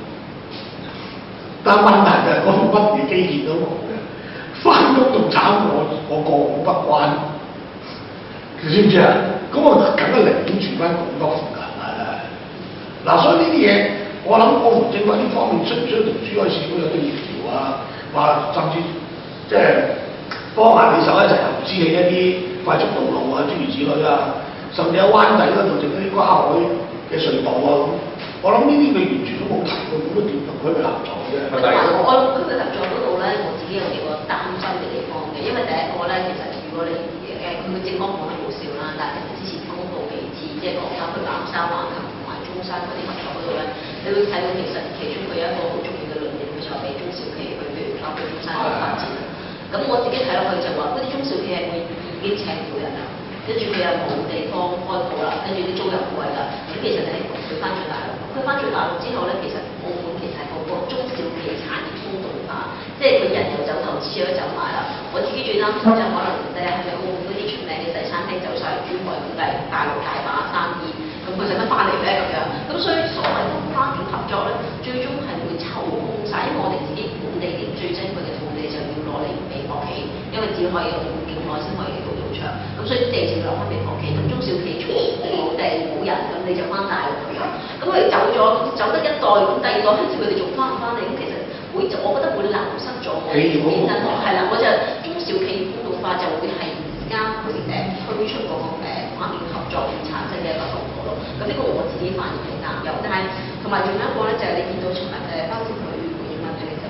B: 但問題就係嗰度乜嘢基建都冇嘅，翻工仲慘過我過拱北關，你知唔知啊？咁我梗係寧願住翻拱北附近啦。嗱，所以呢啲嘢，我諗澳門政府呢方面需唔需要同珠海市府有啲協調啊？話甚至即係幫下你手一齊投資起一啲快速道路啊，諸如此類啊，甚至喺灣仔嗰度整啲跨海嘅隧道啊咁。我諗呢啲佢完全都冇提過，咁都點同佢去合作啫？
A: 我諗區域合作嗰度咧，我自己有幾個擔心嘅地方嘅，因為第一個咧，其實如果你誒佢嘅政綱講得好笑啦，但係之前公布幾次，即係講翻去南沙橫琴同埋中山嗰啲合作嗰度咧，你會睇到其實其中佢有一個好重要嘅論點，佢就係俾中小企去譬如包括中山嗰度發展。咁我自己睇落去就話，嗰啲中小企係會已經請唔到人啦，跟住佢又冇地方開鋪啦，跟住啲租又貴啦，咁其實就係佢翻咗大陸。佢翻咗大陸之後咧，其實澳門其實係個個中小企產業風土化，即係佢人又走投資又走埋啦。我自己最擔心就可能第日係咪澳門嗰啲出名嘅西餐廳走晒嚟珠海，估計大陸大把生意，咁佢使乜翻嚟咧咁樣？咁所以所謂嘅跨境合作咧，最終係會抽空晒，因為我哋自己本地嘅最珍貴嘅土地就要攞嚟俾國企，因為只可以用境內先可以做到場，咁所以啲地就要攞翻俾國企，咁中小企從冇地冇人，咁你就翻大陸咁樣。咁佢哋走咗，走得一代，咁第二代跟住佢哋仲翻唔翻嚟？咁其實會，我覺得會流失咗我哋本身咯。係啦，我就中小企風土化就會係而家佢誒推出嗰個誒跨境合作而產生嘅一個後果咯。咁呢個我自己反而係擔憂，但係同埋仲有一個咧，就係、是、你見到尋日誒包括佢會有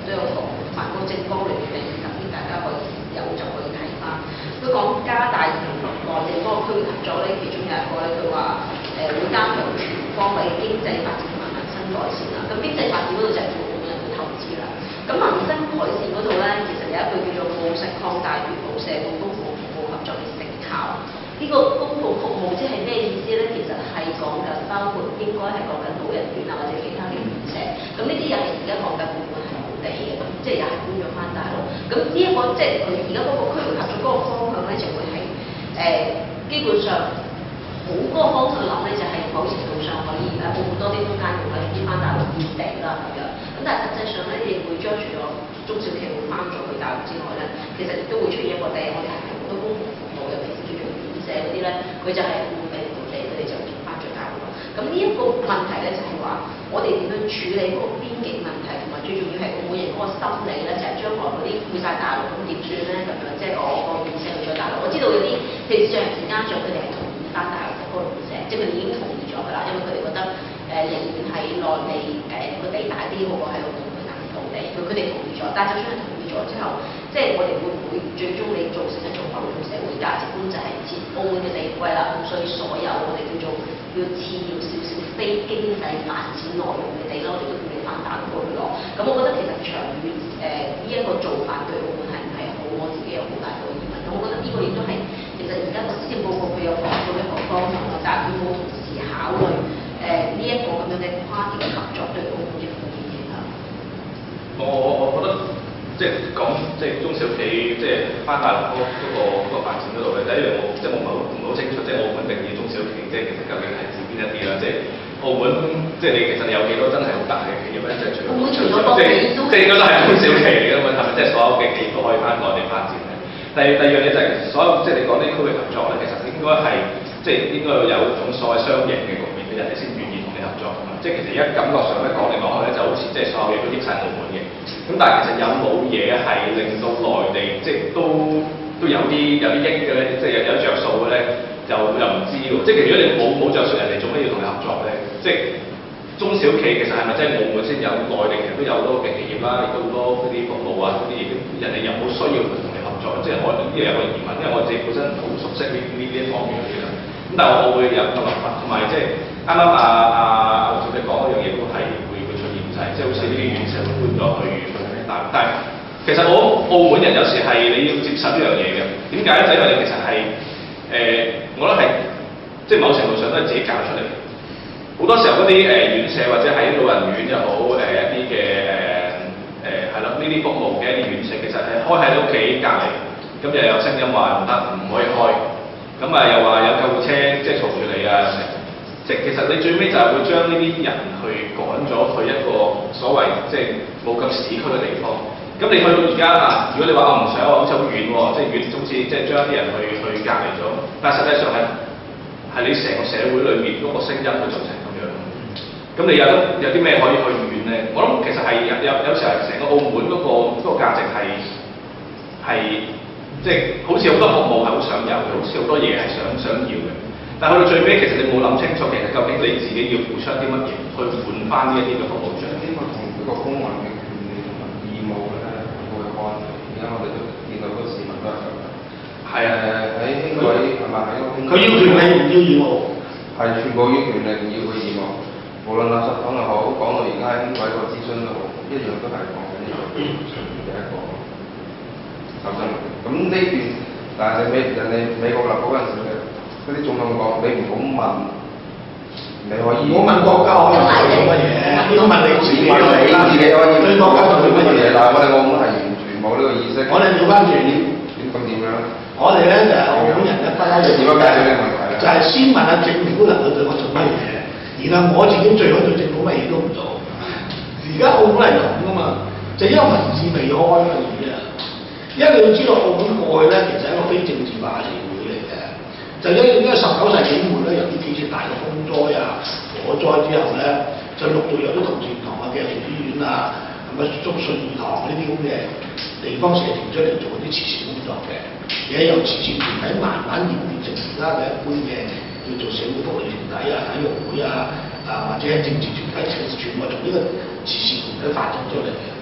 A: 都有講梵高政綱裏面嘅特點，大家可以有就可以睇翻。佢講加大同內地嗰個區域合作咧，其中有一個咧，佢話誒會加強全方位經濟發展同埋民生改善啦。咁經濟發展嗰度就係做澳門人嘅投資啦。咁民生改善嗰度咧，其實有一句叫做務實擴大粵澳社會公共服務合作嘅成效。呢、這個公共服務即係咩意思咧？其實係講緊包括應該係講緊老人院啊或者其他嘅院舍。咁呢啲又係而家講緊會唔會係冇地嘅？咁即係又係搬咗翻大陸。咁呢一個即係佢而家嗰個區域合作嗰個方向咧，就會係誒、呃、基本上好嗰個方向諗咧，就係某程度上可以誒澳門多啲空間用可以搬翻大陸換地啦咁樣。咁但係實際上咧，亦會將除咗中小企會翻咗去大陸之外咧，其實亦都會出現一個第一，我哋係好多公共服務，尤其是叫做院舍嗰啲咧，佢就係換地換地，佢哋就翻咗大陸。咁呢一個問題咧，就係話我哋點樣處理嗰個邊境問題，同埋最重要係澳門人嗰個心理咧，就係將來嗰啲去晒大陸咁點算咧？咁樣即係我個院舍去咗大陸，我知道有啲譬如上人士家長佢哋係同意翻大陸嗰個院舍，即係佢哋已經同意咗㗎啦，因為佢哋覺得誒寧願喺內地誒個地大啲，好過喺澳門去揀土地，佢佢哋同意咗。但係就算係同意咗之後，即係我哋會唔會最終你造成一種某種社會價值觀，就係似澳門嘅地貴啦，咁所以所有我哋叫做要次要少少非經濟發展內容嘅地咯，我哋都叫你翻大陸過去攞。咁我覺得其實長遠誒呢一個做法對澳門係唔係好，我自己有好大個疑問。咁我覺得呢個亦都係其實而家個施政報告佢有講到一個方向咯，但係佢冇同時考慮誒呢一個咁樣嘅跨境合作對澳門嘅負面影響。
C: 我我我覺得即係講即係中小企即係翻大陸嗰嗰個嗰個發展嗰度咧，第一樣我即係我唔係好唔係好清楚，即係澳門定義中小企，即係其實究竟係指邊一啲啦？即係澳門即係你其實有幾多真係好大嘅企業咧？即係除咗
A: 除咗
C: 即係即係應該都係中小企嚟㗎嘛？係咪即係所有嘅企業都可以翻內地發展咧？第第二樣嘢就係所有即係你講啲區域合作咧，其實應該係即係應該有一種所謂雙贏嘅局面嘅人哋先願意同你合作㗎嘛。即係其實而家感覺上咧講嚟講去咧就好似即係所有嘢都益晒澳門嘅。咁但係其實有冇嘢係令到內地即係都都有啲有啲益嘅咧？即係有有着數嘅咧，就又唔知喎。即係如果你冇冇著數，人哋做咩要同你合作咧？即係中小企其實係咪真係澳門先有？內地其實都有好多嘅企業啦，亦都好多嗰啲服務啊嗰啲嘢，人哋有冇需要同你合作？即係我呢個有個疑問，因為我自己本身好熟悉呢呢呢一方面嘅嘢啦。咁但係我會有個諗法，同埋即係啱啱阿阿阿陸小姐講嗰樣嘢都係會會出現，就係即係好似呢啲院舍會搬咗去去大陸。但係其實我澳門人有時係你要接受呢樣嘢嘅。點解咧？就因為你其實係誒、呃，我覺得係即係某程度上都係自己教出嚟。好多時候嗰啲誒院舍或者喺老人院又好誒、呃、一啲嘅誒誒係咯呢啲服務嘅一啲院舍，其實係開喺你屋企隔離，咁又有聲音話唔得唔可以開，咁啊又話有救護車即係嘈住你啊，即係其實你最尾就係會將呢啲人去趕咗去一個所謂即係冇咁市區嘅地方。咁你去到而家啊，如果你話我唔想，我好似好遠喎，即係遠好似即係將一啲人去去隔離咗，但係實際上係係你成個社會裏面嗰個聲音去造成。咁你有有啲咩可以去遠咧？我諗其實係有有有時候成個澳門嗰、那個嗰、那個價值係係即係好似好多服務係好想有嘅，好似好多嘢係想想要嘅。但係去到最尾，其實你冇諗清楚，其實究竟你自己要付出啲乜嘢去換翻呢一啲嘅服務出嚟？呢個同呢個公民嘅權利同埋義務咧冇去關係。而家我哋都見到好多市民都係咁嘅。係啊，喺輕軌係咪喺個輕軌？佢要權利唔要義務。係全部要權利唔要佢義務。無論垃圾桶又好，講到而家喺輕軌個諮詢都好，一樣都係講緊呢個上面嘅一個鬥爭。咁呢邊，但係美人哋美國立法嗰陣時咧，嗰啲總統講：你唔好問，你可以。我問國家可以做乜嘢？要問你自己，問你自己可以對國家做乜嘢？但係我哋澳門係完全冇呢個意識。我哋調翻轉點？咁點樣？我哋咧就係澳門人一不嬲就點樣解決呢個問題咧？就係先問下政府能夠對我做乜嘢。然後我自己最好對政府乜嘢都唔做。而家澳門係咁噶嘛，就因為民意未開嘛而家。因為你要知道澳門過去咧，其實係一個非政治化嘅社會嚟嘅。就因因為十九世紀末咧，由啲幾次大嘅風災啊、火災之後咧，就陸續有啲同善堂啊、嘅慈醫院啊、係咪中信義堂呢啲咁嘅地方社團出嚟做啲慈善工作嘅。而家由慈善團體慢慢演變成而家嘅一般嘅。叫做社會福利團體啊、體育會啊、啊或者係政治團體，全部從呢個慈善團體發展出嚟嘅。咁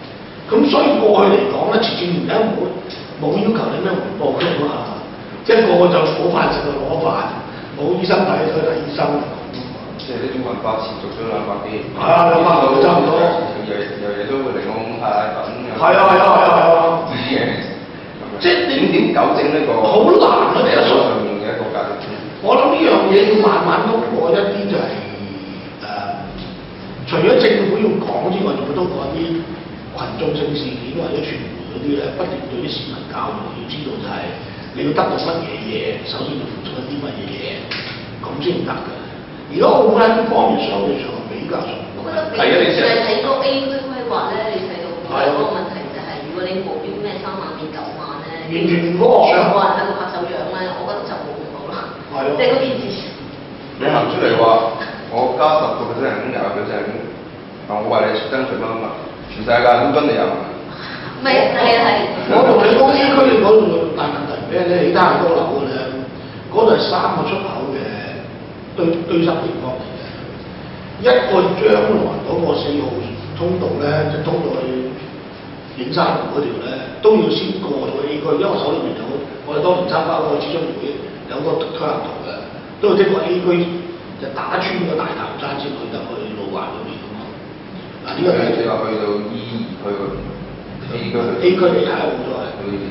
B: 咁所以過去嚟講咧，慈善團體冇冇要求你咩回報㗎嘛，即係個個就冇飯食就攞飯，冇醫生睇就睇醫生。
D: 即係呢種文化持續咗兩百幾年。
B: 係啊，兩百年差唔多。
D: 日日日都會嚟我太太等。
B: 係啊係啊係啊係啊。即係
D: 點點糾正呢個
B: 好難啊！呢一上
D: 面嘅一個價值觀。
B: 我諗呢樣嘢要慢慢通過一啲就係、是、誒、呃，除咗政府要講之外，仲要通過一啲群眾性事件或者傳媒嗰啲咧，不斷對啲市民教育，要知道就係你要得到乜嘢嘢，首先要付出一啲乜嘢嘢，咁先得㗎。而家澳門喺呢方面相對上比較上，
A: 我覺得比就係睇個 A 區規劃咧，你睇到嗰個問題就係、是，如果你目標咩三萬變九萬咧，
B: 完全嗰個
A: 全部人喺度拍手掌咧，我覺得就冇咁好啦。係咯。即係嗰件事。
D: 你行出嚟話，我加十個 percent 人工，廿個 percent 人工，但我為你爭取乜乜乜，全世界都跟你有。
A: 唔係係啊係。
B: 我同你講 A 區你嗰度大問題咩咧？起得太多樓嘅咧，嗰度係三個出口嘅堆堆塞地方嚟嘅。一個將來嗰個四號通道咧，就通到去影山湖嗰條咧，都要先過咗 A 區，因為手裏面有我哋當年參加嗰個諮詢會有個推行圖嘅，都要經過 A 區就打穿個大潭山先去得去路環嗰邊㗎嘛。嗱呢個係
D: 你話去到 E 二區嗰邊 ，A 區
B: A 區嚟睇冇錯係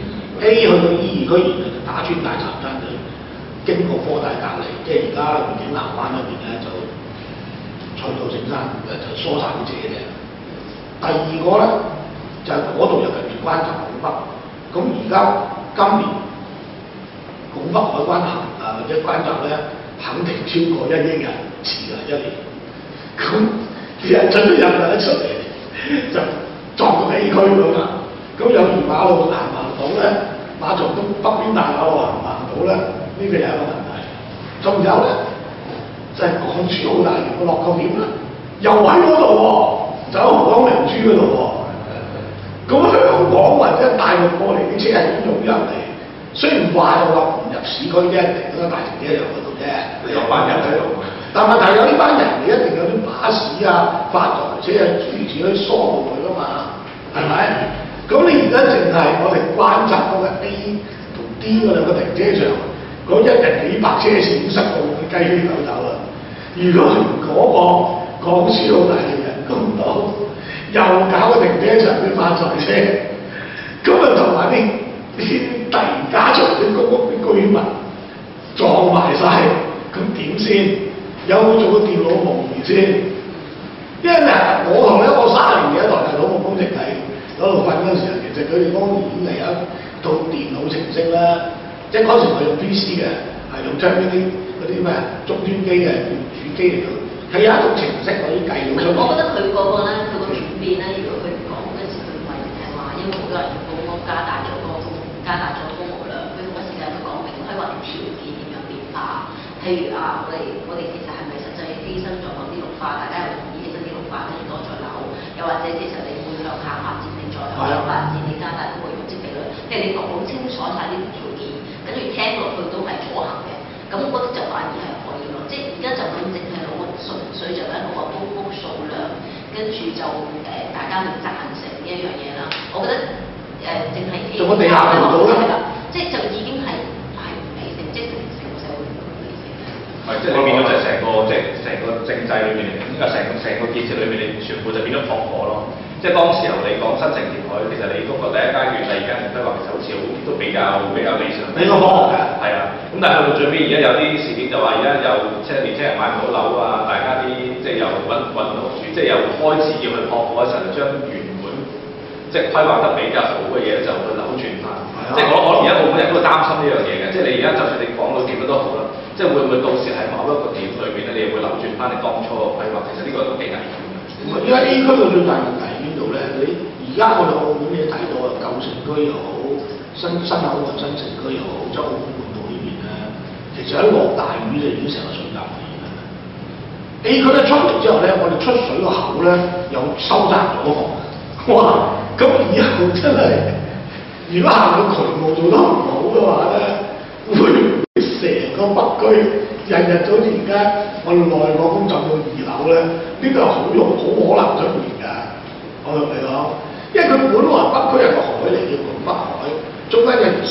B: A 去到 E 二區，然後就打穿大潭山就經過科大隔離，即係而家遠景南灣嗰邊咧就賽道聖山誒就疏散者嘅。第二個咧就係嗰度又近住關閘拱北，咁而家今年拱北海關行啊或者關閘咧肯定超過一億人次啦一年，咁人進都入唔得出嚟，就撞到 A 區咁啦。咁有條馬路行唔行到咧？馬場東北邊大馬路行唔行到咧？呢個又係一個問題。仲有咧，就係港珠澳大橋嘅落腳點啦，又喺嗰度喎，就喺香港明珠嗰度喎。咁香港或者大陸過嚟啲車係點湧入嚟？雖然話就話唔入市區啫，嚟嗰個大停車場嗰度啫，有班人喺度。但問題有呢班人，你一定有啲巴士啊、發財車啊諸如此類疏路佢噶嘛，係咪？咁你而家淨係我哋關閘嗰個 A 同 D 嗰兩個停車場，嗰一日幾百車線塞到雞飛狗走啦。如果連嗰個港珠澳大橋人工島又搞個停車場啲發財車，咁啊同埋啲啲突然加速啲公屋啲居民撞埋晒，咁點先？有冇做過電腦模擬先？因為嗱，我同咧我三年嘅一台土木工程係嗰度瞓嗰陣時候，其實佢哋當然嚟有一套電腦程式啦，即係嗰時我用 P C 嘅，係用將嗰啲嗰啲咩中端機嘅主機嚟到，係有一套程式可以計到出嚟。
A: 我覺得佢嗰個咧，佢個轉變咧，如果佢講嗰陣時，佢唔係淨係話，因為好多人公屋加大咗個加大咗公屋量，佢同一時間佢講明規劃條件點樣變化。譬如啊，我哋我哋其實係咪實際犧牲咗某啲綠化？大家又同意犧牲啲綠化，跟住多咗樓，又或者其實你會向下發展，你再向上發展，你加大嗰個容積比率，即係你講清楚晒呢啲條件，跟住聽落去都係可行嘅。咁我覺得就反而係可以咯。即係而家就咁淨係攞個純粹就係攞個公屋數量，跟住就誒、呃、大家去贊成呢一樣嘢啦。我覺得誒淨係
B: 做個地下渠道咧，
A: 即係就已經係係唔理性，即係成成個社會唔理性。
C: 係，即係你變咗就係成個即係成個政制裏面嚟，應該成個成個建設裏面，你全部就變咗撲火咯。即係當時候你講新城填海，其實你嗰個第一階段第二階段規劃其實好似好都比較比較理想。
B: 比較科學嘅。係
C: 啊，咁但係去到最尾而家有啲事件就話而家又即係年輕人買唔到樓啊，大家啲即係又揾揾唔到住，即係又開始要去撲火嘅時候，就將原本即係規劃得比較好嘅嘢就去扭轉翻。即係我我而家澳門人都會擔心呢樣嘢嘅，即係你而家就算你講到點都好啦，即係會唔會到時喺某一個點裏邊咧，你又會扭轉翻你當初嘅規劃？其實呢個都幾危險。
B: 因為 A 區嘅最大問題喺邊度咧？你而家我哋澳門你睇到啊，舊城區又好，新新口岸新城區又好，即係澳門半島呢邊咧，其實喺落大雨就已經成個水浸嚟嘅。A 區一出嚟之後咧，我哋出水個口咧又收窄咗喎，哇！咁以後真係〜如果行到渠務做得唔好嘅話咧，會唔會成個北區日日早似而家我哋內港咁浸到二樓咧？呢個係好用好可能出現㗎，我同你講，因為佢本來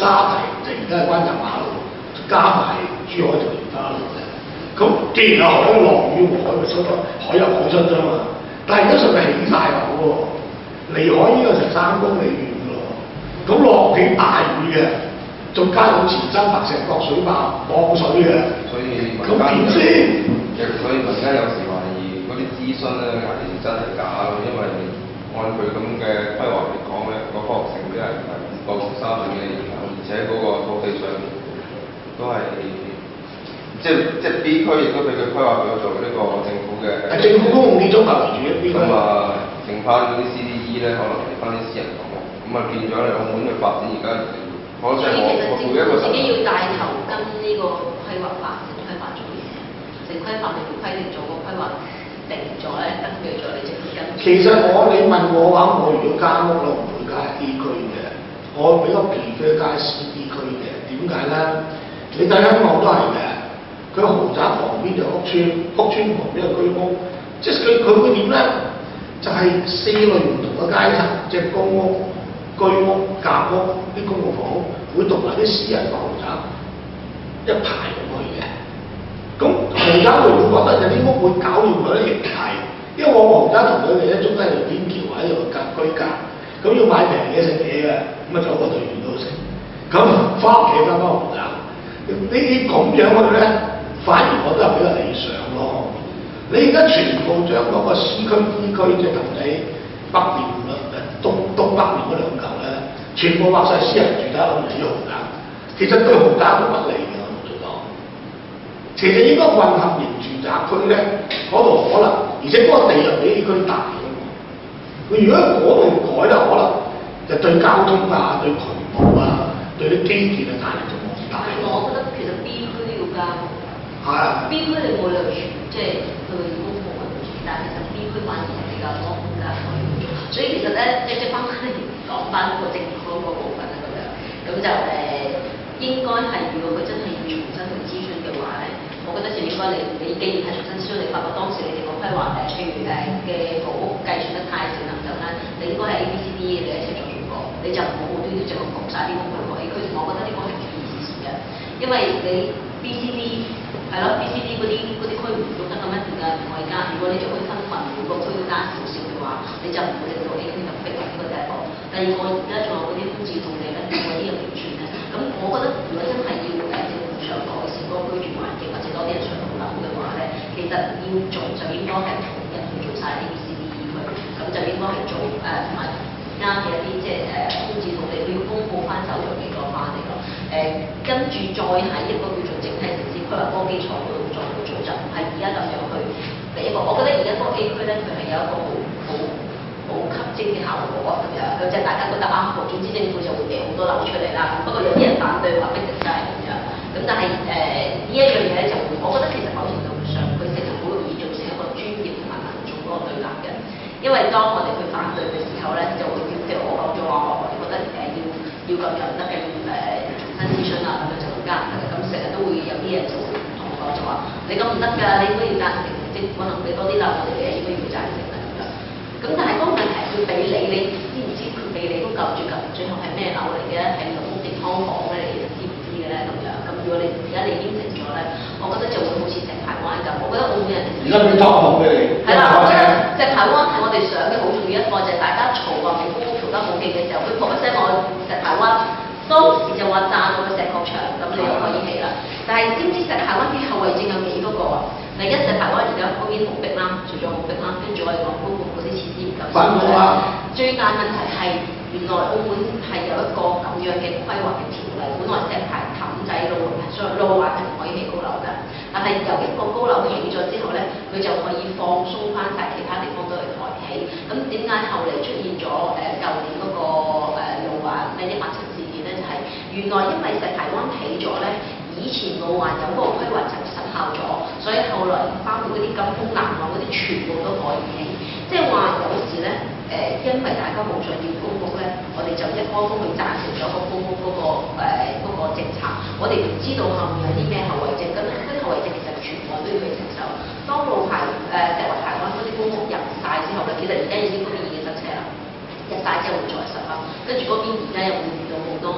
B: 沙堤就而家係灣仔馬路，加埋珠海條蓮花路嘅。咁既然有海浪與海咪出得海入海出啫嘛，但係而家上面起晒樓喎，離海呢個成三公里遠㗎喎，咁落起大雨嘅，仲加到前身白石角水壩放水嘅，
D: 所以
B: 咁點先？
D: 其實所以民間有時懷疑嗰啲諮詢咧係真係假咯，因為按佢咁嘅規劃嚟講咧，個科學性都係唔係構成三分嘅影響，而且嗰個土地上都係即係即係 B 區亦都俾佢規劃咗做呢個政府嘅。
B: 係政府公共建築物為主嘅 B 區。
D: 咁啊，剩翻嗰啲 C D E 咧，可能係翻啲私人項目，咁啊變咗嚟澳門嘅發展而家，可能係我我每一個
A: 自己要帶頭跟呢個規劃法、城規法做嘢，城規法你要規定咗個規劃定咗咧，根據咗你就要跟。
B: 其實我你問我話，我如果間屋咧，我唔會加 A 區嘅，我比較 prefer 加 C D 區嘅。點解咧？你睇香港都係嘅，佢豪宅旁邊就屋邨，屋邨旁邊就居屋，即係佢佢會點咧？就係、是、四類唔同嘅階層，即係公屋、居屋、夾屋啲公共房屋，會同埋啲私人嘅豪宅一排咁去嘅。咁豪宅會唔會覺得有啲屋會搞亂佢啲形態？因為我豪宅同佢哋咧中間有天橋喺度隔居隔，咁要買平嘢食嘢嘅，咁啊走過對面度食，咁翻屋企翻返豪宅。呢啲咁樣去咧，反而我都係比較理想咯。你而家全部將嗰個 C 區、D 區，即係同你北面誒東東北面嗰兩嚿咧，全部劃晒私人住宅，咁嚟啲豪宅，其實對豪宅都不利嘅，我同你講。其實應該混合型住宅區咧，嗰度可能，而且嗰個地又比 A 區大嘅嘛。佢如果嗰度改咧，可能就對交通啊、對渠務啊、對啲基建嘅壓力就冇咁大。
A: 我覺得其實 B 區都要加。
B: 係啊。B
A: 區你冇理由全即係佢公務為主，但係其實 B 區反而係比較多空間可以做。所以其實咧，即係翻返嚟講翻個政府嗰個部分啦咁樣，咁就誒、呃、應該係如果佢真係要重新去諮詢嘅話咧，我覺得就應該你你既然係重新諮詢，你發覺當時你哋個規劃誒譬如誒嘅房屋計算得太少能夠咧，你應該係 A B C D 嘅你一齊再做過，你就唔好無端端就焗晒啲屋去改區，我覺得呢個係建議事嘅，因為你 B C D 係咯 B C D 嗰啲嗰啲區唔用得咁一定嘅唔可以加，如果你就可以分份每個區都加少少嘅話，你就唔會令到 A 區咁逼嘅，呢個第一個。第二個而家仲有嗰啲空置土地咧，嗰啲又點算咧？咁我覺得如果真係要誒政府想改善嗰個居住環境或者多啲人上到樓嘅話咧，其實要做就應該係同日去做晒 A B C D E 區，咁就應該係做誒同埋而家嘅一啲即係誒空置土地，佢要公佈翻手續幾多翻嚟咯。誒跟住再喺一個叫做整體城市規劃嗰個基礎嗰度再去做，就唔係而家咁樣去第一個。我覺得而家嗰個 A 區咧，佢係有一個好好好吸睛嘅效果啊咁樣，咁即係大家覺得啊，總之政府就會俾好多樓出嚟啦。不過有啲人反對話逼人齋咁樣，咁但係誒呢一樣嘢咧就會，我覺得其實某程度上佢成日好容易造成一個專業同埋民眾嗰個對立嘅，因為當我哋去反對嘅時候咧，就會譬如我講咗話，我哋覺得誒要要咁樣得嘅誒。新諮詢啊，咁樣就更加唔得嘅，咁成日都會有啲人就會同我講就話，你咁唔得㗎，你應該要贊成政府可能俾多啲樓，我哋嘅應該要贊成啦咁樣。咁但係嗰個問題佢俾你，你知唔知佢俾你都夠住㗎？最後係咩樓嚟嘅？係農屋定劏房咧？你知唔知嘅咧？咁樣咁如果你而家你應承咗咧，我覺得就會好似石排灣咁。我覺得澳門人而
B: 家俾劏房俾你，
A: 係啦，我覺得石排灣係我哋想嘅好重要一個，就係、是、大家嘈話冇公屋嘈得好勁嘅時候，佢撲一聲我石排灣。當時就話炸到個石礦場，咁你又可以起啦。但係知唔知石排灣啲後遺症有幾多個啊？第一，石排灣而家嗰邊好逼啦，除咗好逼啦，跟住我哋講公共嗰啲設施唔夠。
B: 反冇啊！
A: 最大問題係原來澳門係有一個咁樣嘅規劃嘅條例，本來石排氹仔路所以路環係唔可以起高樓嘅，但係由一個高樓起咗之後咧，佢就可以放鬆翻晒其他地方都去抬起。咁點解後嚟出現咗誒舊年嗰、那個、呃、路環咩一百七事件咧？就係、是、原來因為石排灣起咗咧，以前路環有嗰個規劃就失效咗，所以後來包括嗰啲金峰南岸嗰啲全部都可以起。即係話有時咧誒、呃，因為大家好想要公屋咧，我哋就一窩蜂去贊成咗個公屋嗰、那個誒、呃那個、政策，我哋唔知道後面有啲咩後遺症，咁啲後遺症其實全部都要去承受。當路排誒石排灣嗰啲公屋入晒之後咧，其實而家已經嗰邊已經塞車啦，入晒之後會再塞啦，跟住嗰邊而家又會遇到好多。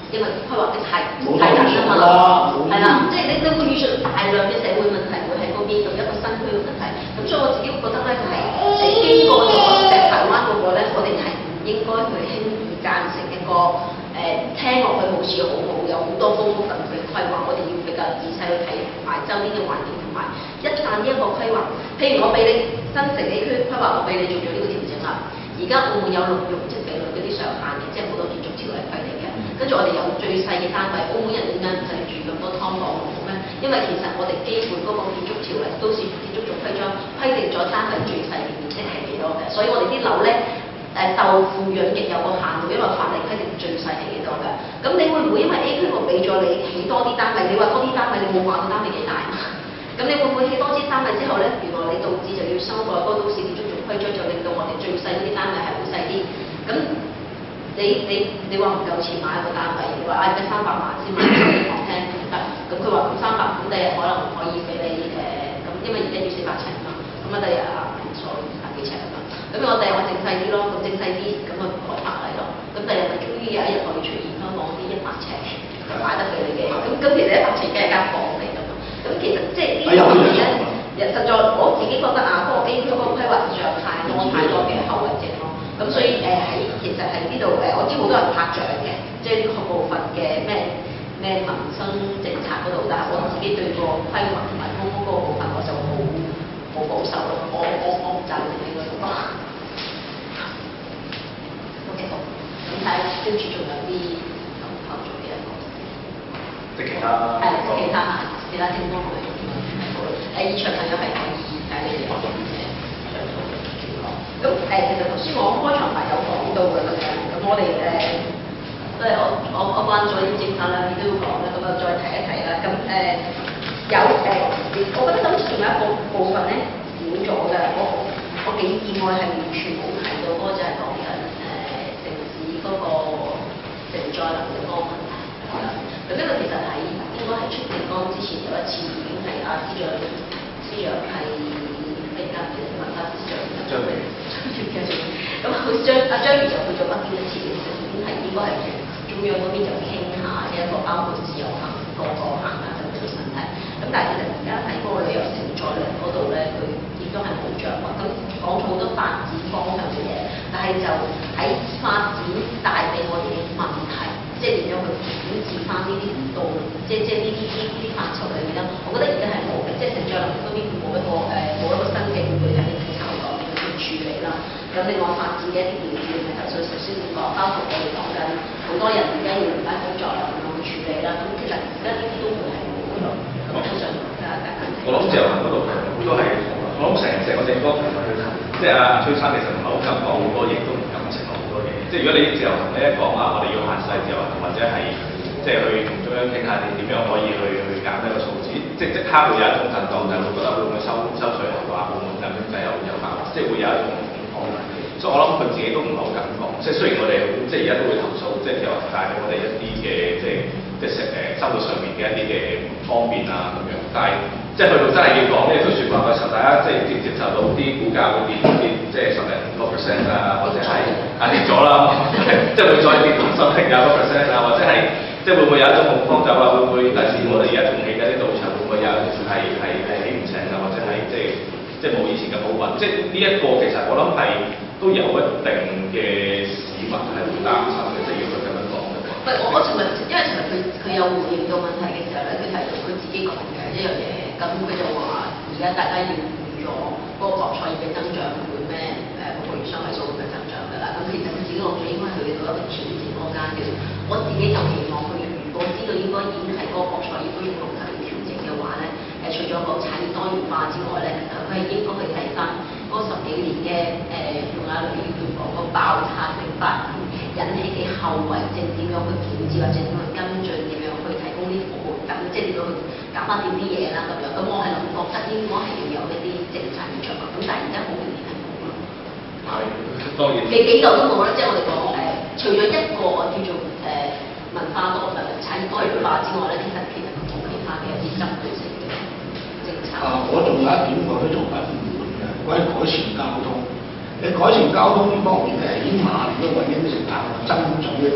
A: 因為規劃的係
B: 冇
A: 係人啊嘛，
B: 啦，
A: 係啦，即係你你會遇上大量嘅社會問題會喺嗰邊有一個新區嘅問題，咁所以我自己會覺得咧就係誒經過咗誒台灣嗰個咧，我哋係唔應該去輕易贊成一個誒、呃、聽落去好似好好有好多豐富份嘅規劃，我哋要比較仔細去睇埋周邊嘅環境同埋一旦呢一個規劃，譬如我俾你新城地區規劃，我俾你做咗呢個調整啦。而家澳門有綠用植比率嗰啲上限嘅，即係好多建築條例規定嘅。跟住我哋有最細嘅單位，澳門人點解唔使住咁多劏房屋咧？因為其實我哋基本嗰個建築條例都市建築總規章規定咗單位最細嘅面積係幾多嘅，所以我哋啲樓咧誒豆腐養亦有個限度，因為法例規定最細係幾多嘅。咁你會唔會因為 A 區我俾咗你起多啲單位，你話多啲單位你冇話個單位幾大嘛？咁你會唔會起多啲單位之後咧，原來你導致就要修改嗰個都市建築總規章，就令到我哋最細嗰啲單位係好細啲。咁你你你話唔夠錢買一個單位，你話啊而家三百萬先買俾房聽唔得，咁佢話咁三百咁第日可能可以俾你誒，咁、呃、因為而家要四百尺嘛，咁啊第日啊唔錯百幾尺啊嘛，咁我第日我整細啲咯，咁整細啲咁啊改法例咯，咁第日咪終於有一日可以出現香港啲一百尺買得俾你嘅，咁咁其實一百尺梗係間房嚟㗎嘛，咁其實即係呢樣嘢咧，實在我自己覺得啊，嗰個 A 區嗰個規劃上太多太多嘅後遺症咯。咁所以誒喺、呃、其實喺呢度誒，我知好多人拍掌嘅，即係呢個部分嘅咩咩民生政策嗰度，但係我自己對個規劃同埋公屋嗰個部分我就好好保守咯，我我我唔贊成呢個做法。OK 好，咁睇下跟住仲有啲咁後續嘅一個，
C: 即係其他，
A: 係即係其他其他政府去討論。誒，現場朋友係可以睇你哋嗰種嘅上訴嘅情況。咁誒、呃，其實頭先我開場白有講到嘅咁樣，咁我哋誒，即、呃、係我我我慣咗啲政策兩邊都要講啦，咁啊再提一提啦。咁誒、呃、有誒、呃，我覺得好似仲有一個部分咧少咗嘅，我我幾意外係完全冇提到嗰個就係講緊誒城市嗰個承載能力嗰個問題。係啦，咁呢個其實喺應該係出政綱之前有一次已經係阿司長司長係咩家嘅文化司長張宇咁佢張阿張宇就去咗北京一次嘅時候，已經係應該係同中央嗰邊就傾下嘅一個包括自由行、個個行啊等等嘅問題。咁但係其實而家喺嗰個旅遊承載力嗰度咧，佢亦都係冇掌握。咁講咗好多發展方向嘅嘢，但係就喺發展帶俾我哋嘅問題。即係點樣去管治翻呢啲唔到，即係即係呢啲呢啲範疇裏面咧，我覺得而家係冇嘅，即係承載能力嗰邊冇一個誒冇、呃、一個新嘅具體嘅政策去講點樣去處理啦。咁另外發展嘅一啲條件嘅頭先頭先點講，包括我哋講緊好多人而家要唔翻工作又點樣去處理啦。咁其實而家呢啲都會係冇嘅咯。咁通常大家大家
C: 我諗自由行嗰度都係，我諗成成個政綱其實去即係阿崔生其實唔係好敢講好多嘢，都唔敢承諾好多嘢。即係如果你自由行咧講話，我哋要限制自由行，或者係即係去同中央傾下點點樣可以去去減呢個數字，即係即刻會有一種震盪，就係會覺得會唔會收收稅後嘅話，會唔會咁經濟有有爆，即係會有一種恐慌。所以我諗佢自己都唔係好敢講。即係雖然我哋即係而家都會投訴，即係自由行帶俾我哋一啲嘅即係即係食誒生活上面嘅一啲嘅唔方便啊咁樣，但係即係去到真係要講呢一句説話嘅時候，大家即係接唔接受到啲股價會跌跌即係十零個 percent 啊，或者係啊跌咗啦，即係會再跌十零廿個 percent 啊，或者係即係會唔會有一種恐慌就話會唔會第時我哋而家仲起緊啲道場，會唔會有係係係起唔成啊，或者係即係即係冇以前嘅好運，即係呢一個其實我諗係都有一定嘅市民係會擔心嘅，即係如果佢咁樣講嘅話。
A: 唔係我我尋日因為尋日佢佢有回應到問題嘅時候咧，佢提到佢自己講嘅一樣嘢，咁佢就話而家大家要預咗嗰個博彩業嘅增長會咩誒每個月雙位數嘅增長㗎啦，咁其實佢自己落咗應該係去到一個調整嗰個階段。我自己就期望佢如果知道應該已經係嗰個博彩業都要陸續調整嘅話咧，誒除咗個產業多元化之外咧，佢係應該去睇翻嗰十幾年嘅誒、呃、用阿雷宇講個爆拆性發引起嘅後遺症點樣去檢治，或者點樣去跟進，點樣去提供啲服務等，即係點樣去搞翻掂啲嘢啦咁樣。咁我係諗覺得應該係要有一啲政策要着墨，咁但係而家好明顯係冇咯。
C: 係，當然。幾
A: 幾嚿都冇啦，即係我哋講誒，除咗一個叫做誒、呃、文化多誒產業多元化之外咧，其實其實冇其他嘅一啲針對性嘅政策。
B: 啊，我仲有一點我都做緊唔滿嘅，關於改善交通。你改善交通呢方面咧，已經馬年都揾緊啲乘客爭取誒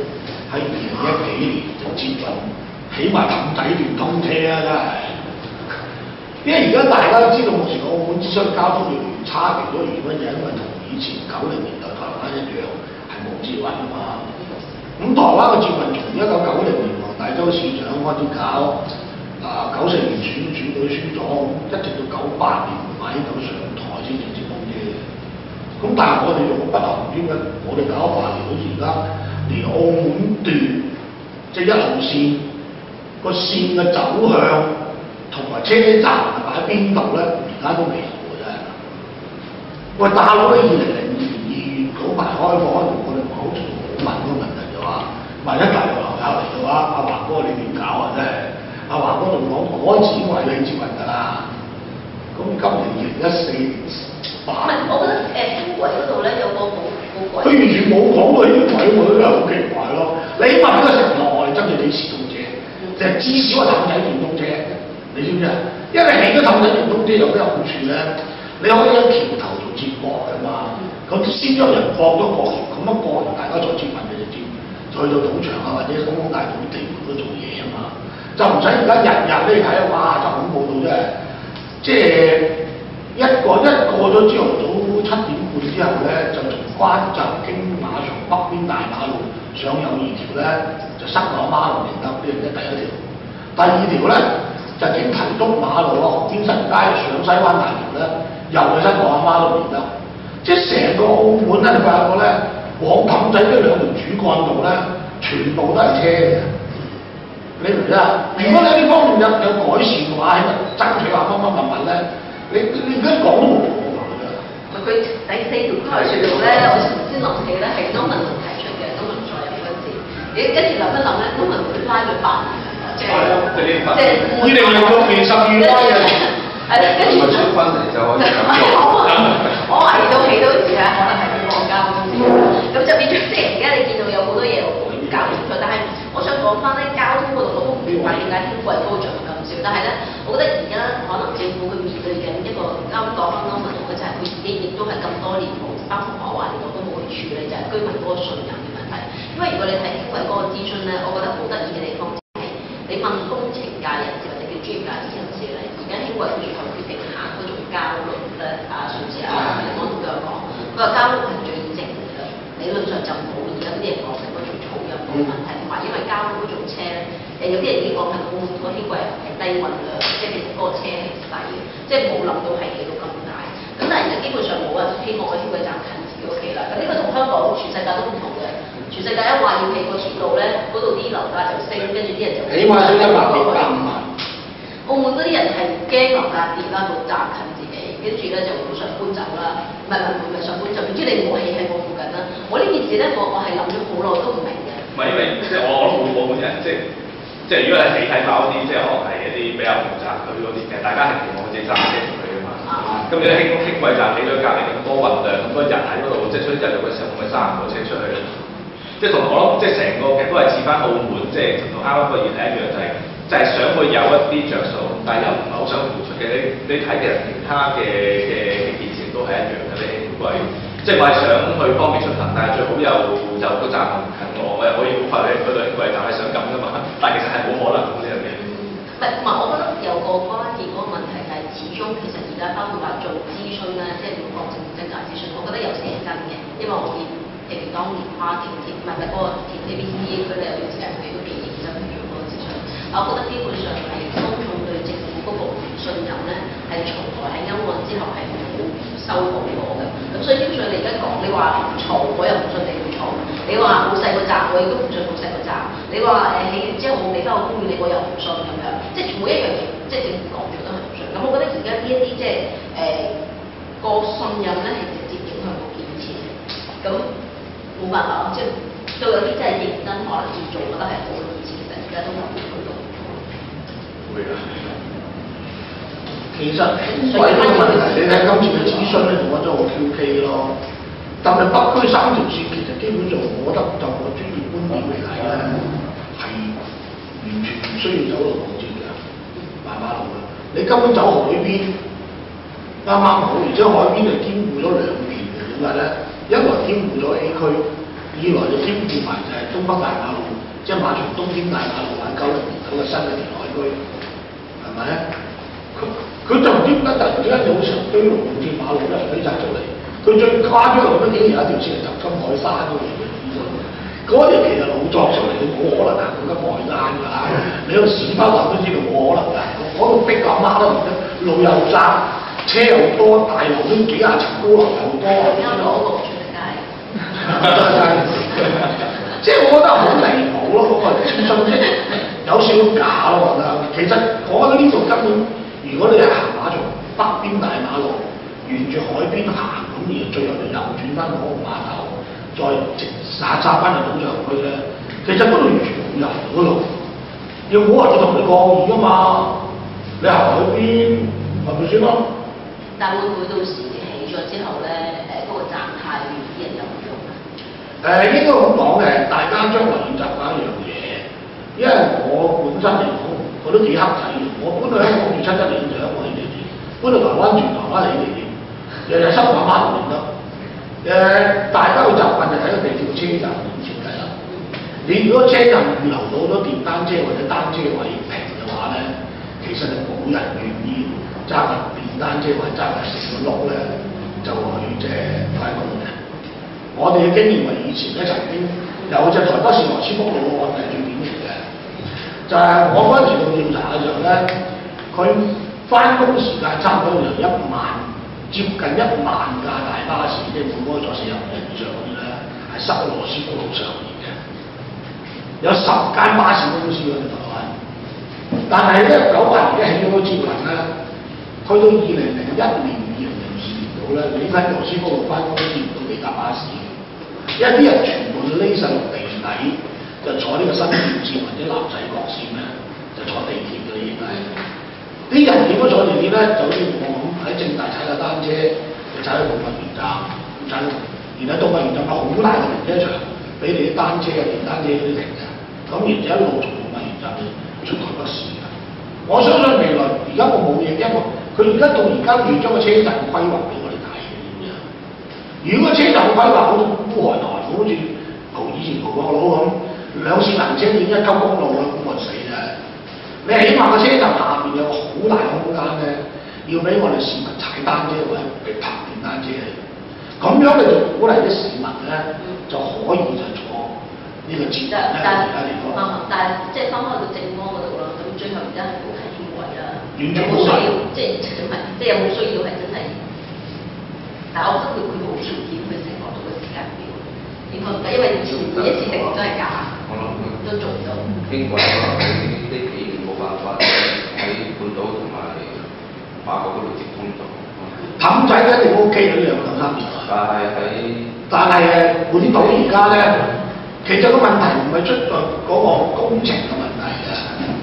B: 喺二零一幾年就接近起埋氹仔段通車啊！真係，因為而家大家都知道目前澳門之所以交通越嚟越差，其中原因就係因為同以前九零年代台灣一樣係冇捷運啊嘛。咁台灣嘅捷運從一九九零年黃大洲市長開始搞，啊九四年選選舉輸咗，一直到九八年馬英九上台先至接通車嘅。咁但係我哋用不同啲嘅，我哋搞法好似而家連澳門段即係一路線個線嘅走向同埋車站係擺喺邊度咧，而家都未有嘅真係。喂，大佬喺二零零二年二月嗰排開放，我哋好似冇問個問題就話，萬一大陸樓友嚟嘅話，阿華哥你點搞啊？真係，阿華哥仲講開始為你接運㗎啦。咁今年二零一四年。唔係，我覺得誒輕軌嗰度咧有個冇冇軌，佢完全冇講到呢啲軌，我覺得好奇怪咯。你起碼俾個承諾我哋真係幾時通車，就係至少係氹仔段通車，你知唔知啊？因為起咗氹仔段通車有咩好處咧？你可以喺橋頭做接駁㗎嘛，咁先將人放咗過橋，咁樣過完大家再接運你就接，再去到賭場啊或者東方大道地盤都做嘢啊嘛，就唔使而家日日你睇啊，哇就恐怖到真係，即係。一個一過咗朝頭早七點半之後咧，就從關閘經馬場北邊大馬路上友誼條咧，就塞落馬路連得，呢係第一條。第二條咧就經提督馬路啊、紅邊新街上西灣大橋咧，又係塞落馬路連得。即係成個澳門咧，你發覺咧，往氹仔呢兩條主幹道咧，全部都係車嘅。你明唔明啊？如果你呢方面有有改善嘅話，喺度爭取下乜乜物物咧。你你而家講都冇講㗎啦！佢第四條規劃隧道咧，我先諗起咧係東文龍提出嘅，東文再入嗰陣時，你跟住諗一諗咧，東文佢拉咗八年，即係即係二零零六年十二月拉嘅，係啦，跟住出翻嚟就可以咁做。我懷疑到起到時咧，可能係國家公司，咁就變咗即係而家你見到有好多嘢搞唔出，但係我想講翻咧交通嗰度我都唔明白點解輕軌高漲咁少，但係咧，我覺得而家可能政府佢面對緊一個啱講翻啱問我嘅就係佢自己亦都係咁多年冇，包括我話年我都冇去處理就係、是、居民嗰個信任嘅問題。因為如果你睇輕軌嗰個諮詢咧，我覺得好得意嘅地方就係你問工程界人士或者叫專業界人士咧，而家輕軌最後決定行嗰種膠路咧，啊上次啊李安都有講，佢話膠路係最正嘅，理論上就冇而家啲人講嘅嗰種噪音嘅問題，同埋因為膠路嗰種車咧，誒有啲人已經講係澳門個輕軌係低運量，即係其實嗰個車係細嘅，即係冇諗到係起到咁大。咁但係而家基本上冇人希望個輕軌站近自己屋企啦。咁呢個同香港全世界都唔同嘅，全世界一話要起個鐵路咧，嗰度啲樓價就升，跟住啲人就起碼升一百幾百五萬。澳門嗰啲人係驚樓價跌啦，個站近自己，跟住咧就會想搬走啦。唔係唔係唔係想搬走，總之你唔好起喺我附近啦。我呢件事咧，我我係諗咗好耐都唔明嘅。唔係因為即係我我諗澳門人即係。即係如果係你睇翻嗰啲，即係可能係一啲比較複雜區嗰啲，其實大家係期望佢自己揸車出去㗎嘛。咁你輕輕軌站起咗隔離咁多運量，咁多人喺嗰度，即係所以日入嘅時候，咁咪揸唔到車出去咧。即係同我諗，即係成個其實都係似翻澳門，即係同啱啱個議題一樣，就係、是、就係、是、想去有一啲着數，但係又唔係好想付出嘅。你你睇其實其他嘅嘅嘅建設都係一樣嘅，你輕軌。即係我係想去方便出行，但係最好又就個站唔近我，我又可以好快去去到輕軌站，係想咁噶嘛。但係其實係冇可能呢樣嘢。唔係，唔係，我覺得有個關鍵嗰個問題就係，始終其實而家包括話做諮詢咧，即係聯邦政府政策諮詢，我覺得有寫真嘅，因為我見譬如當年跨境鐵唔係唔係嗰個鐵 A B C 佢哋有段時間佢哋都幾認真去做嗰個諮詢。我覺得基本上係公眾對政府嗰個唔信任咧，係從來喺歐案之後係冇修補過嘅。咁所以基本上你而家講，你話嘈，我又唔信你會嘈；你話好細個站，我亦都唔信好細個站；你話誒起完之後冇地方個公園，你我又唔信咁樣。即係每一樣嘢，即係政府講咗都係唔信。咁我覺得而家呢一啲即係誒個信任咧係直接影響個建設嘅。咁冇辦法，即係都有啲真係認真可能要做，覺得係好嘅建設，其實而家都冇去到。會㗎。其實輕軌呢個問題，你睇今次嘅諮詢咧，我覺得好 Q K 咯。但係北區三條線其實基本上，我覺得就我專業觀點嚟睇咧，係完全唔需要走路港鐵嘅，慢馬路嘅。你根本走海邊啱啱好，而且海邊係兼顧咗兩邊嘅。點解咧？一來兼顧咗 A 區，二來就兼顧埋就係東北大馬路。 即係馬場東邊大馬路玩九零年代嘅新嘅填海區，係咪？佢佢就唔知點解突然之間有成堆龍門鐵馬路咧起曬出嚟，佢最誇張係乜嘢？有一條線係入金海山嗰度嘅，嗰條其實老作出嚟，你冇可能行到金海山㗎啦！你個屎忽諗都知道冇可能㗎，嗰度逼到阿媽都唔得，路又窄，車又多，大樓都幾廿層高樓又多，
A: 啱攞路出街。
B: 即係我覺得好離譜咯，嗰個諮詢即係有少少假咯，我覺得。其實我覺得呢度根本，如果你係行馬從北邊大馬路，沿住海邊行，咁而最後就右轉翻嗰個碼頭，再直殺殺翻去賭場區咧，其實嗰度完全冇人嗰度。要冇人去同你抗議㗎嘛，你行海邊係咪先咯？
A: 但會唔會到時起咗之後咧，誒、那、嗰個站太遠，啲人就唔用啦？
B: 誒、呃、應該咁講嘅，大家將來要習慣一樣嘢，因為我本身嚟講，我都幾黑仔嘅。我搬到香港住七一年就香港起地鐵，搬到台灣住台灣起地鐵，日日收爸媽都唔得。誒、呃，大家要習慣就睇個地鐵個車站點設計啦。你如果車站預留到好多電單車或者單車位平嘅話咧，其實就冇人願意揸架電單車或者揸架成個轆咧就去即係翻工嘅。我哋嘅經驗係以前咧曾經有隻台北市羅斯福路嘅案例最典型嘅，就係、是、我嗰陣時做調查嘅時候咧，佢翻工時間差唔多有一萬接近一萬架大巴士，即係每個坐四十人以上嗰啲咧，係塞喺羅斯福路上面嘅，有十間巴士公司嗰啲台灣，但係咧九八年一起咗個招魂咧，去到二零零一年、二零零二年度咧，你喺羅斯福路翻工都見唔到幾架巴士。一啲人全部就匿晒落地底，就坐呢個新鐵線或者南勢角線咧，就坐地鐵嘅已經係。啲人點樣坐地鐵咧？就好似我咁喺正大踩架單車，就踩去動物園站，踩到，然後動物園站有好大嘅停車場，俾你啲單車啊、電單車嗰啲停嘅。咁然之後一路從動物園站出台北市嘅。我相信未來而家我冇嘢，因為佢而家到而家未將個車站規劃俾我哋睇嘅點樣。如果車站規劃好似烏海台，好似蒲以前蒲國佬咁，兩線行車線一級公路啦，咁我死啫！你起碼個車站下邊有個好大嘅空間咧，要俾我哋市民踩單車或者俾泊電單車嚟，咁樣你就鼓勵啲市民咧就可以就坐呢個捷運咧其他地方。
A: 啱，但係即係翻返到政綱嗰度啦，咁最後而家係冇係輕軌啦，
B: 有
A: 冇需要即係唔係即係有冇需要係真係？但係我覺得佢佢冇條件去承諾到個時間表，應該唔得，因為以前每一次承諾都係假，都做唔到。
D: 輕軌可能呢呢幾年冇辦法喺半島同埋法國嗰度直通咗。
B: 氹仔一定 O K 嘅呢兩兩三年。
D: 但係喺
B: 但係誒本島而家咧，其實個問題唔係出在嗰個工程嘅問題嘅，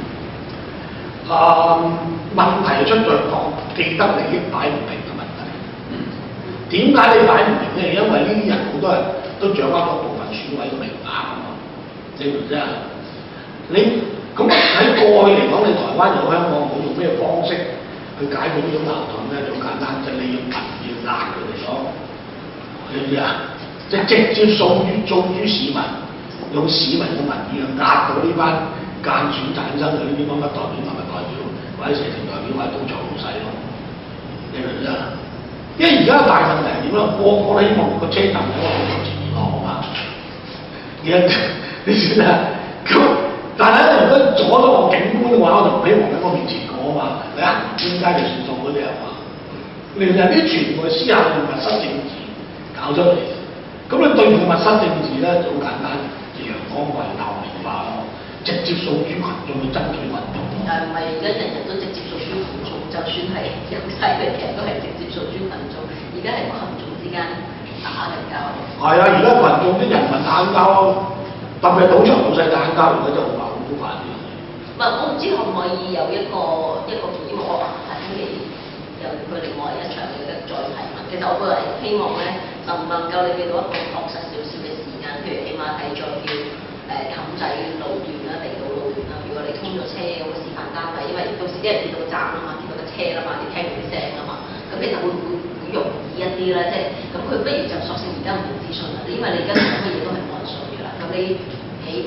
B: 啊、嗯、問題係出在講既得利益擺唔平嘅問題。點解你擺唔平咧？因為呢啲人好多人都掌握咗部分選委嘅名額啊嘛，你明唔明啊？你咁喺過去嚟講，你台灣有香港冇用咩方式去解決呢種矛盾咧？就好簡單，就係、利用民意壓佢哋咯，你知唔知啊？即係直接訴諸訴諸市民，用市民嘅民意去壓到呢班間選產生嘅呢啲乜乜代表、乜乜代表，或者社團代表，或者東廠老細咯，你明唔明啊？因為而家大問題係點咧？個個都希望個車站有一個好前面落啊嘛，而家你算啦，咁但係咧，如果阻咗我景觀嘅話，我就唔希望喺我面前過啊嘛，你行專街就算數嗰啲係嘛？你人啲全部係私下用密室政治搞出嚟，咁你對付密室政治咧就好簡單，就陽光化、透明化咯，直接訴諸群眾去爭取民眾。
A: 但係唔係而家人人都直接訴諸群眾，就算係有勢力嘅人都係直接訴諸群眾，而家係群眾之間打緊交。
B: 係啊，而家群眾啲人民打緊交，特別係賭場老細打緊交，而家就好麻好煩啲。
A: 唔係，我唔知可唔可以有一個一個因為我下星期有佢另外一場嘅再提問。其實我個人希望咧，能唔能夠你俾到一個確實少少嘅時間，譬如起碼係再叫誒氹仔路段啦、地道路段啦。如果你通咗車，有個示範單位，因為到時啲人見到個站啊嘛，見到個車啦嘛，你聽到啲聲啊嘛，咁其實會唔會會容易一啲咧？即係咁，佢不如就索性而家唔用諮詢啦，因為你而家講嘅嘢都係冇人信㗎啦。咁你起起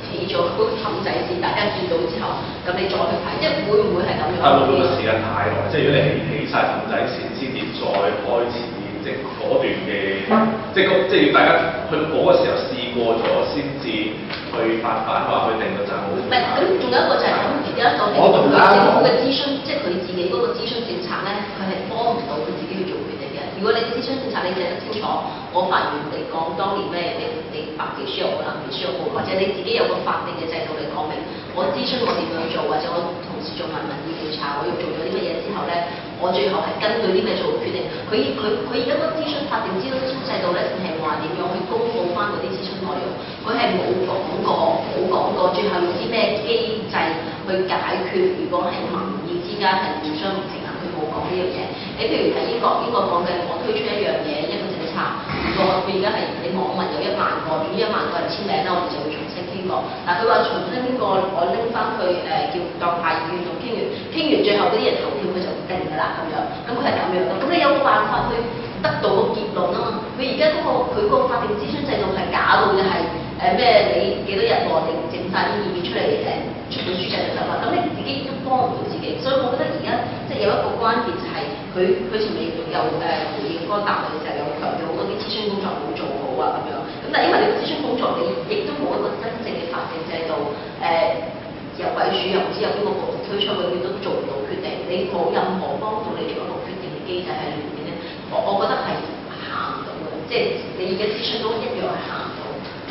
A: 起咗嗰個氹仔先，大家見到之後，咁你再去睇，即係會唔會係咁樣？
C: 啊，會唔會時間太耐？即係如果你起起曬氹仔線先至再開始，即係嗰段嘅，即係即係要大家去到嗰個時候試過咗先至去發版話去定個站好。
A: 唔係，咁仲有一個就係咁，而家究竟佢政府嘅諮詢，即係佢自己嗰個諮詢政策咧，佢係幫唔到佢自己去做決定嘅。如果你諮詢政策你寫得清楚，我法院嚟講當年咩，你你白皮書又好，藍皮書又好，或者你自己有個法定嘅制度嚟講明，我諮詢我點樣做，或者我同時做埋民意調查，我要做咗啲乜嘢之後咧，我最後係根據啲咩做決定。佢佢佢而家個諮詢法定諮詢制度咧，淨係話點樣去公佈翻嗰啲諮詢內容，佢係冇講過冇講過最後用啲咩機制去解決，如果係民意之間係互相唔平衡，佢冇講呢樣嘢。你譬如喺英國，英國講嘅我推出一樣嘢，一個政策，如果佢而家係你網民有一萬個，總之一萬個人簽名啦，我哋就會重新傾過。但係佢話重新傾過，我拎翻去誒、呃、叫當派議員同傾完，傾完最後嗰啲人投票佢就定㗎啦咁樣。咁佢係咁樣嘅，咁你有冇辦法去得到個結論啊嘛？佢而家嗰個佢個法定諮詢制度係假到嘅係誒咩？你幾多日內定整晒啲意見出嚟誒、呃、出到書就得啦。咁你自己都幫唔到自己，所以我覺得而家即係有一個關鍵就係佢佢前面又誒回應嗰個答案嘅時候，又強調好多啲諮詢工作冇做好啊咁樣。咁但係因為你個諮詢工作你亦都冇一個真正嘅法定制度誒。呃由委署又唔知有邊個部門推出，佢哋都做唔到決定，你冇任何幫到你做一個決定嘅機制喺裏面咧，我我覺得係行唔到嘅，即係你而家諮詢都一樣係行唔到。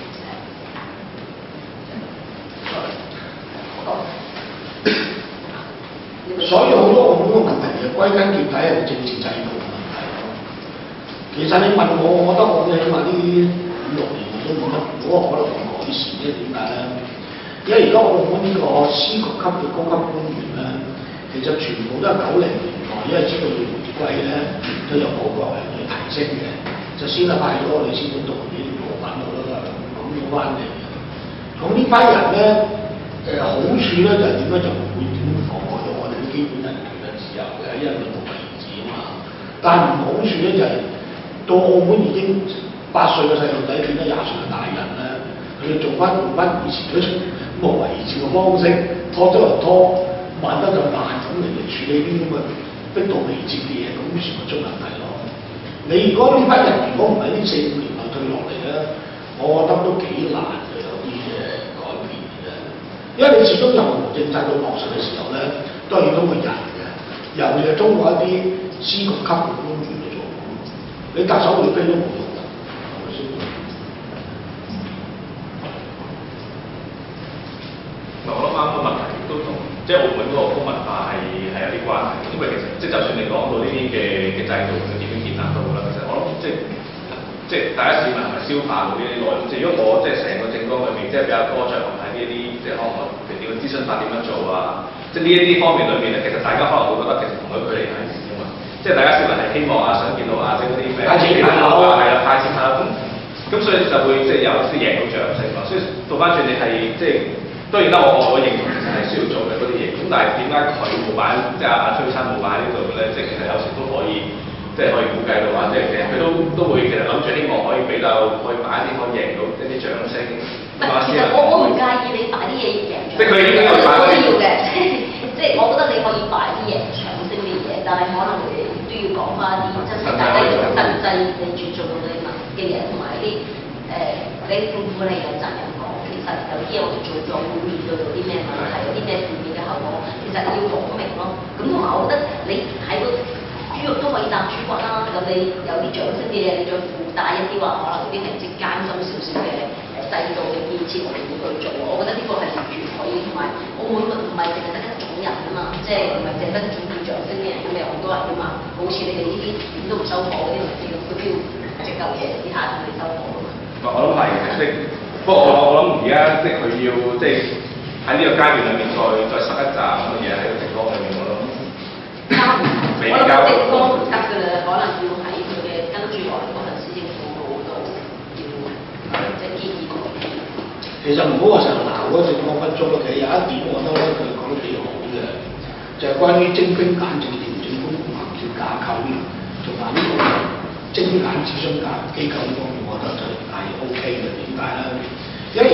B: 所以好多澳門嘅問題嘅歸根結底係政治制度嘅問題。其實你問我，我覺得我起碼呢五六年我都冇得冇可能改善嘅，點解咧？因為而家澳門呢個司局級嘅高級官員咧，其實全部都係九零年代，因為知道要回歸咧，都有好多人去提升嘅，就先係派咗我哋先本讀呢啲部分好多都係咁樣翻嚟嘅。咁呢班人咧，誒、呃、好處咧就係點咧，就唔會點妨礙到我哋啲基本人權嘅自由嘅，因為佢獨立而治啊嘛。但係唔好處咧就係、是、到澳門已經八歲嘅細路仔變咗廿歲嘅大人咧，佢哋做翻用翻以前嗰種冇維持嘅方式，拖咗又拖，慢得就慢咁嚟嚟處理啲咁嘅逼到眉睫嘅嘢，咁於是咪出問題咯。你如果呢班人如果唔係呢四五年內退落嚟咧，我覺得都幾難嘅有啲嘅改變嘅，因為你始終任何政策到落實嘅時候咧，都係要通過人嘅，尤其係通過一啲司局級嘅官員去做。你特首會飛都冇用㗎，係咪先？
C: 我諗啱個問題都同即係澳門嗰個公民化係係有啲關係，因為其實即係就算你講到呢啲嘅嘅制度佢點樣建立到啦，其實我諗即係即係大家市民係咪消化到呢啲內容？即係如果我即係成個政綱裏面即係比較多着重喺呢一啲即係可能譬如點個諮詢法點樣做啊，即係呢一啲方面裏面咧，其實大家可能會覺得其實同佢距離係遠㗎嘛，即係大家市民係希望啊想見到啊即係嗰啲咩派錢派樓啊，係啦派錢派樓咁，咁所以就會即係有啲贏到獎性嘛，所以倒翻轉你係即係。當然啦，我我認同其實係需要做嘅嗰啲嘢，咁但係點解佢冇擺，即係阿阿崔生冇擺喺呢度咧？即係其實有時都可以，即係可以估計到話，即係其實佢都都會其實諗住希望可以比較可以擺一啲可以贏到一啲獎聲。
A: 唔係，其實我我唔介意你擺啲嘢贏獎，
C: 即係佢應該擺
A: 我都要嘅，即係即係我覺得你可以擺啲贏獎聲嘅嘢，但係可能你都要講翻一啲真係大家要實際你注重到你民嘅嘢，同埋一啲誒你政府係有責任講。有啲嘢我哋做咗會面對到啲咩問題，有啲咩負面嘅後果，其實你要講明咯。咁同埋我覺得你喺個豬肉都可以斬豬骨啦。咁你有啲獎賞嘅嘢，你再附帶一啲話，可能啲係即艱辛少少嘅誒制度嘅建設，我哋會去做。我覺得呢個係完全可以，同埋澳門唔係淨係得一種人啊嘛，即係唔係淨係得一種要獎賞嘅人，咁有好多人噶嘛。好似你哋呢啲點都唔收貨嗰啲，咪知道佢都要隻嚿嘢之下同你收貨㗎嘛。
C: 我諗係即係。不過我我諗而家即係佢要即係喺呢個階段裏面再再塞一紮咁嘅嘢喺個政綱裏面，我諗比較
A: 政綱唔得㗎啦，可能要喺佢嘅跟住落嚟嗰份施政報告度要即係建議改變。
B: 其實唔好話成日鬧嗰個政綱不足咯，其實有一點我覺得咧佢講得幾好嘅，就係、是、關於精兵簡政調整公共行政架構同埋呢個精簡諮詢架機構呢方面，我覺得就係 O K 嘅。點解咧？因為而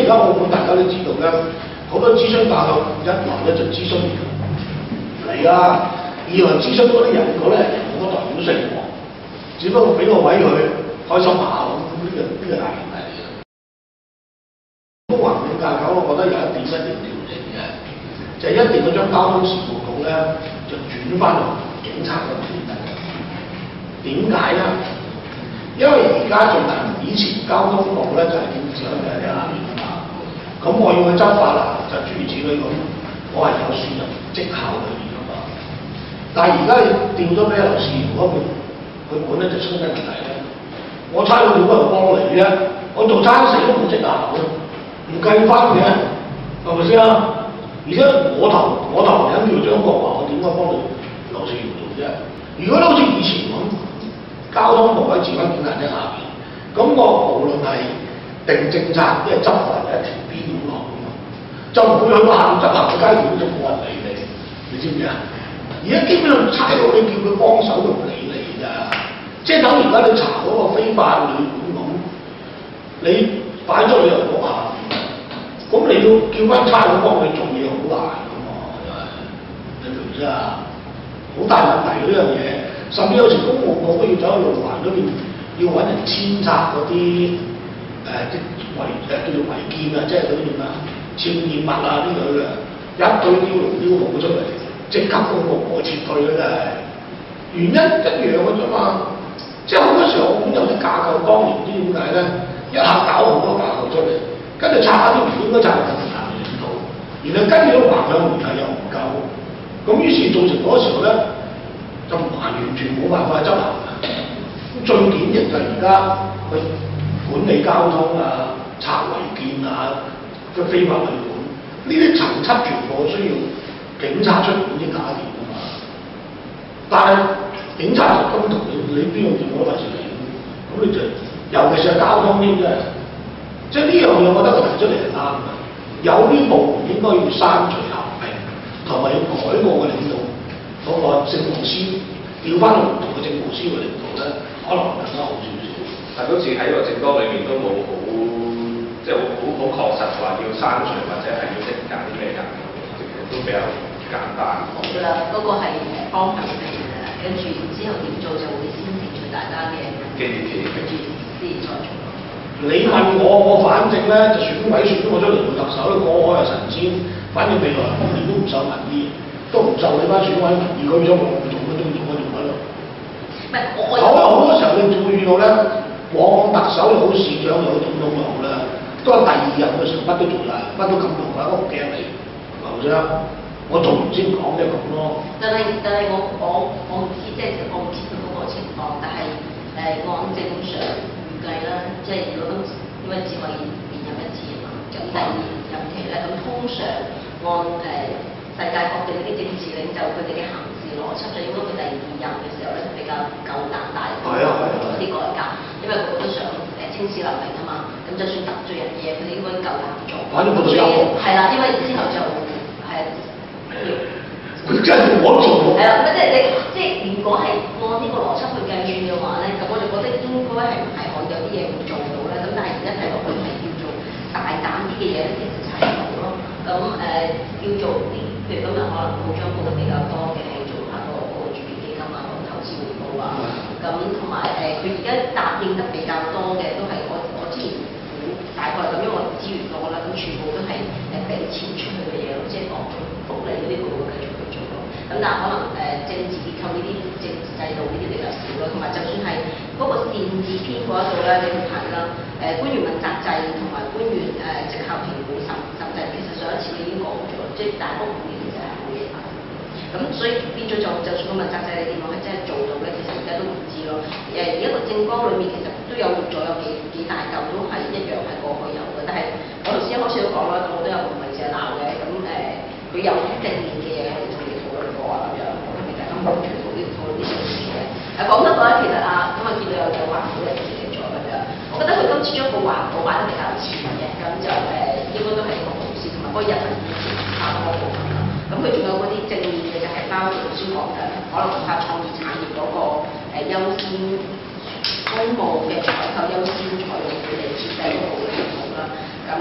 B: 而家澳門大家都知道咧，好多諮詢架構一來咧就諮詢嚟啦，二來諮詢嗰啲人嗰咧冇乜代表性喎，只不過俾個位佢開心下咁，呢個呢個大問題嚟嘅。咁環境架構，我覺得有一點一定調整嘅，就係、是、一定要將交通事務局咧就轉翻去警察嗰邊得嘅。點解咧？因為而家最近以前交通局咧就係警察嘅喺下面啊嘛，咁我要去執法啦，就諸如此類咁，我係有輸入績效裏面噶嘛。但係而家你調咗俾劉士餘嗰邊去管咧，就出咩問題咧？我差佬點解又幫你咧？我做差死都冇績效嘅，唔計翻嘅，係咪先啊？而且我頭我頭人叫張國華，我點解幫你劉士餘做啫？如果好似以前咁，交通部喺治安警察喺下邊，咁我無論係定政策，即係執法係一條邊咁落㗎嘛，就唔會去到下執行嘅階段就冇人理你，你知唔知啊？而家基本上差佬你叫佢幫手都唔理你㗎，即係等而家你查嗰個非法旅館咁，你擺咗旅遊局下邊，咁你要叫翻差佬幫你做嘢好難㗎嘛，你明唔知啊？好大問題呢樣嘢。甚至有時公務局都要走去路環嗰邊，要揾人遷拆嗰啲誒啲違誒叫做違建啊，即係嗰啲點啊，僭建物啊呢類嘅，一堆雕龍雕鳳出嚟，即刻公務局撤退啦真係。原因一樣嘅啫嘛，即係好多時候澳門有啲架構當年唔知點解咧，一下搞好多架構出嚟，跟住拆下啲唔應該拆嘅地方嚟到，然後跟住都橫向回饋又唔夠，咁於是造成嗰個時候咧。就唔係完全冇辦法執行嘅。最典型就係而家去管理交通啊、拆違建啊、嘅非法旅館，呢啲層級全部需要警察出面先搞掂㗎嘛。但係警察就咁同你，你邊個掂嗰份事嚟？咁你就尤其是係交通添啫。即係呢樣嘢，我覺得佢提出嚟係啱嘅。有啲部門應該要刪除合併，同埋要改過嘅領導。嗰個政務司調翻去唔同嘅政務司嘅領導咧，可能更加好少少。
C: 但好似喺個政綱裏面都冇好，即係好好好確實話要刪除或者係要精簡啲咩人，其實都比較簡單。
A: 好啦，嗰、那個係誒方向性嘅，跟住之後點做就會先撇除大家嘅
C: 建議，
A: 跟住先再做。
B: 你問我，我反正咧就選委選咗我出嚟做特首咧，我我又神仙，反正未來方面都唔受民意。都唔受你班選委民意，佢想我做乜都做乜做乜咯。
A: 唔係我
B: 好啊，好多時候你會遇到咧，往往特首又好，市長又好，總統又好啦，都係第二任嘅時候乜都做晒，乜都敢做啦，都唔驚你，係咪先？我做完先講即係咁咯。但係
A: 但係我我我唔知，即係我唔知佢嗰個情況，但係誒、呃、按正常預計啦，即係如果今次因為只可以連任一次啊嘛，咁第二任期咧，咁通常按誒。呃世界各地嗰啲政治領袖佢哋嘅行事邏輯，就應該佢第二任嘅時候咧，比較夠膽大膽嗰啲改革，因為個個都想誒青史留名啊嘛。咁就算得罪人嘅嘢，佢哋應該夠膽做。
B: 反正我都有。
A: 係啦，因為之後就係
B: 佢真係我做。
A: 係啦，咁即係你即係如果係按呢個邏輯去計算嘅話咧，咁我就覺得應該係唔係可有啲嘢會做到咧？咁但係而家睇落去係叫做大膽啲嘅嘢咧，其實係冇咯。咁誒、呃、叫做啲。譬如今日可能報章報得比較多嘅係做下個個儲備基金啊，個投資回報啊，咁同埋誒佢而家答應得比較多嘅都係我我之前估大概咁，因為我資源多啦，咁全部都係誒俾錢出去嘅嘢咯，即係講福利嗰啲佢會繼續去做咯。咁但係可能誒、呃、政治結構呢啲政治制度呢啲比較少咯，同埋就算係嗰個善治篇嗰一度咧，你去睇啦，誒、呃、官員問責制同埋官員誒績效評估審審制，其實上一次已經講咗，即係大部分嘅。咁所以變咗就就算個問責制你點樣係真係做到咧，其實而家都唔知咯。誒而家個政綱裏面其實都有咗有幾幾大嚿都係一樣係過去有嘅，但係我頭先一開始都講啦，我都有唔係成日鬧嘅。咁誒佢有啲正面嘅嘢我哋仲要討論過啊咁樣，咁其實根本全部都要討論啲正面嘅。誒講得過咧，其實啊咁啊見到有有環保人士嚟咗咁樣，我覺得佢今次將個環保擺得比較前嘅，咁就誒、呃、應該都係一個好事，同埋嗰個人民意識差唔多部分啦。咁佢仲有嗰啲正面嘅就係包括頭先講嘅，可能發創意產業嗰、那個誒、呃、優先公務嘅採購優先採用佢哋設計嗰個嘅系統啦。咁誒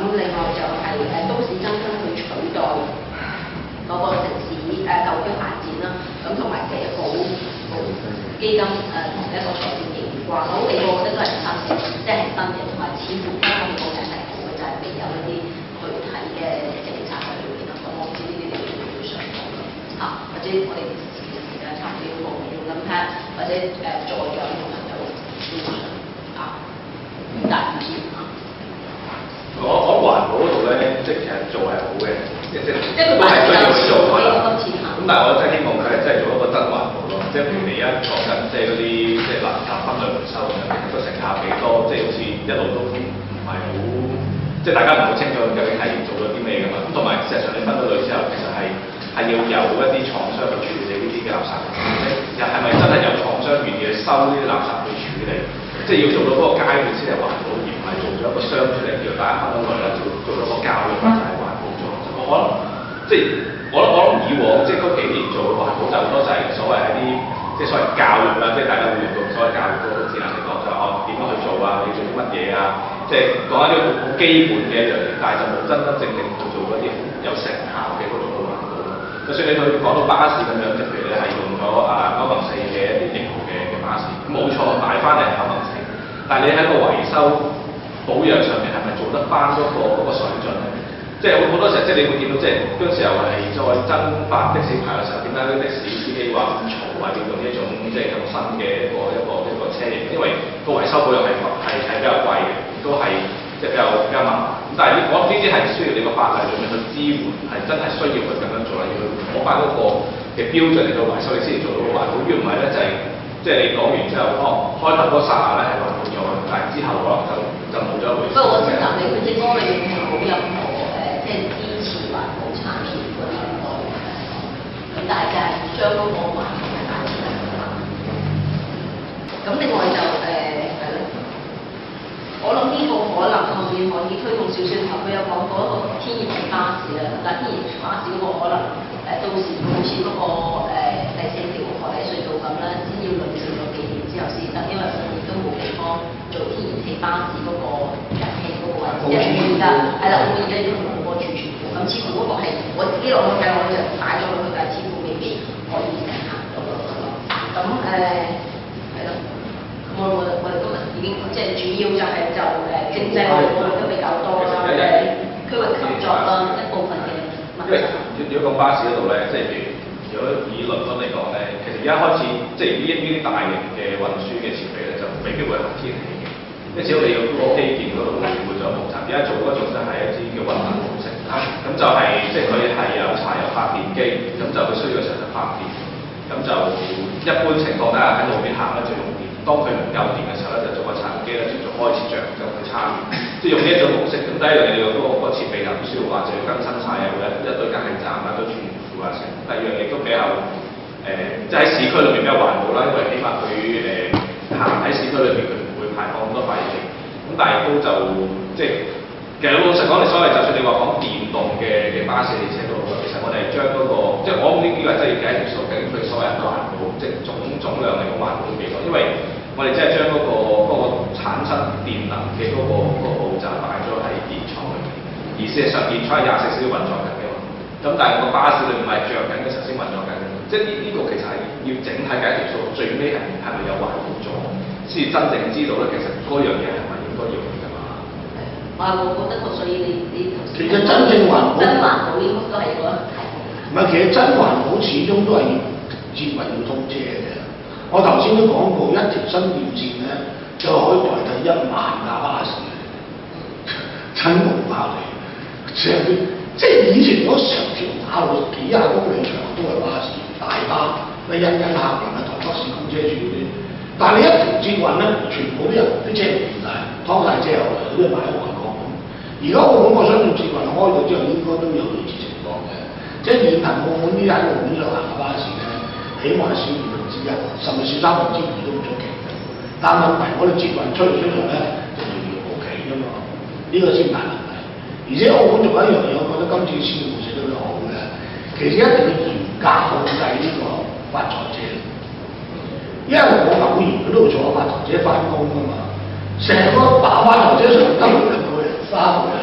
A: 另外就係、是、誒都市更新去取代嗰個城市誒舊區發展啦，咁同埋社保保基金誒同、呃、一個財政盈餘掛鈎，你我覺得都係三成，即係新嘅，同埋似乎香港嘅經濟好嘅就係未有一啲具體嘅政策喺裏邊啦。咁我唔知呢啲你會唔會上講啦？嚇，或者我哋時時間差唔多要報完咁睇下，或者誒在有嘅朋友會上啊，大唔知啊。
C: 我我環保嗰度咧，即係其實做係好嘅，即即
A: 即係
C: 都係需要去做
A: 可以
C: 啦。
A: 今次嚇。
C: 咁但係我真係希望佢係真係做一個真環保咯，即係譬如你而家講緊即係嗰啲即係垃圾分類回收咁樣，其實個成效幾多？即係好似一路都唔係好，即係大家唔係好清楚究竟係做咗啲咩㗎嘛。咁同埋事實上你分咗類之後，其實係係要有一啲廠商去處理呢啲嘅垃圾，又係咪真係有廠商願意去收呢啲垃圾去處理？即係要做到嗰個階段先係環保，而唔係做咗一個商出嚟，叫大家分咗類啦，做做咗個教育就係環保咗。我可能即係我諗我諗以往即係嗰幾年做嘅環保就好多就係所謂一啲即係所謂教育啦，即係大家會用到所謂教育嗰個字眼嚟講就係哦點樣去做啊，你做啲乜嘢啊，即係講一啲好好基本嘅一樣嘢，但係就冇真真正正去做嗰啲有成效嘅嗰種環保咯。就算你去講到巴士咁樣，即係譬如你係用咗啊九盟四嘅一啲型號嘅嘅巴士，冇錯買翻嚟九盟四，但係你喺個維修保養上面係咪做得翻嗰個嗰個水準咧？即係好多時候，即係你會見到，即係嗰陣時候係再增發的士牌嘅時候，點解啲的士司機話咁嘈啊？要用呢一種即係咁新嘅一個一個一個車型，因為個維修保養係係係比較貴嘅，亦都係即係比較比較麻煩。咁但係呢，我諗呢啲係需要你個法例裏面去支援，係真係需要去咁樣做啦，要去攞翻嗰個嘅標準嚟到維修，你先至做到個環保。如果唔係咧，就係、是、即係你講完之後，哦開頭嗰剎那咧係環保咗，但係之後可能就就冇咗一回事。
A: 不過我知道你佢政綱裏面係冇任何誒，即係支持環保產品嗰啲內容嘅，咁但係就係將嗰個環保嘅價錢嚟講。咁另外就誒係咯，我諗呢個可能後面可以推動少少，頭佢有講過一個天然氣巴士啦，但係天然氣巴士嗰個可能誒到時會好似嗰個誒第四條海底隧道咁啦，先要輪轉咗幾年之後先得，因為我哋都冇地方做天然氣巴士嗰個引氣嗰個位置，即係而家係啦，我而家已經冇個儲存庫，咁似乎嗰個係我自己落去計，我就擺咗落去，但係似乎未必可以成行到咯。咁誒係咯，咁我我我哋今日已經即係主要就係就誒經濟我哋討論得比較多啦，誒區域合作啦一部分嘅問題。
C: 如果講巴士嗰度咧，即係譬如如果以倫敦嚟講咧，其實而家開始即係呢呢啲大型嘅運輸嘅設備咧，就未必會係天然氣嘅，因為只要你要嗰個基建嗰度會會做複雜。而家做嗰種就係一支叫混合模式，咁就係、是、即係佢係有柴油發電機，咁就佢需要嘅時候就發電，咁就一般情況底下喺路邊行咧就用電，當佢唔夠電嘅時候咧就做個柴油機咧就開始着就去參與，即係用呢一種模式。咁第一樣嘢你個嗰個嗰個設備就唔需要話就要更新晒有一一堆隔氣站啊，一堆儲存庫啊成。第二樣嘢都比較誒、呃，即係喺市區裏面比較環保啦，因為起碼佢誒行喺市區裏面佢唔會排放咁多廢氣。咁但係都就即係其實老實講，你所謂就算你話講電動嘅嘅巴士列車都好啦，其實我哋係將嗰個即係我諗呢呢個係真係要計一條數，究竟佢所謂環保即係總總量嚟講環保幾多？因為我哋真係將嗰個嗰個產生電能嘅嗰個嗰個步驟擺咗喺電廠裏面，而事實上電廠係廿四小時運作緊嘅嘛。咁但係個巴士裏面係着緊嘅時候先運作緊嘅，即係呢呢個其實係要整體計一條數，最尾係係咪有環保咗，先至真正知道咧，其實嗰樣嘢係咪應該要嘅嘛？
A: 係，我覺得所以你你
B: 其實真正環保，
A: 真環保應該都係個題目。
B: 唔係，其實真環保始終都係要捷運要通車嘅。我頭先都講過，一條新幹線咧就可以代替一萬架巴士，真冇爆嚟。成即係以前嗰成條馬路幾廿公里長都係巴士、大巴，咩欣欣客運啊、台北市公車處嗰啲。但係你一條捷運咧，全部啲人啲車唔見曬，劏曬車後嚟，好似買澳門港咁。而家澳門我相信捷運開到之後，應該都有類似情況嘅。即係現行澳門呢喺澳門上行嘅巴士咧，起碼係少二分之一，甚至少三分之二都唔出奇嘅。但問題我哋捷運出嚟出嚟咧，就遙遙無期㗎嘛，呢、這個先大問題。而且澳門仲有一樣嘢，我覺得今次施政報告寫得都好嘅，其實一定要嚴格控制呢個發財車，因為我偶然嗰度坐發財車翻工㗎嘛，成個打發財車上得兩個人三個人，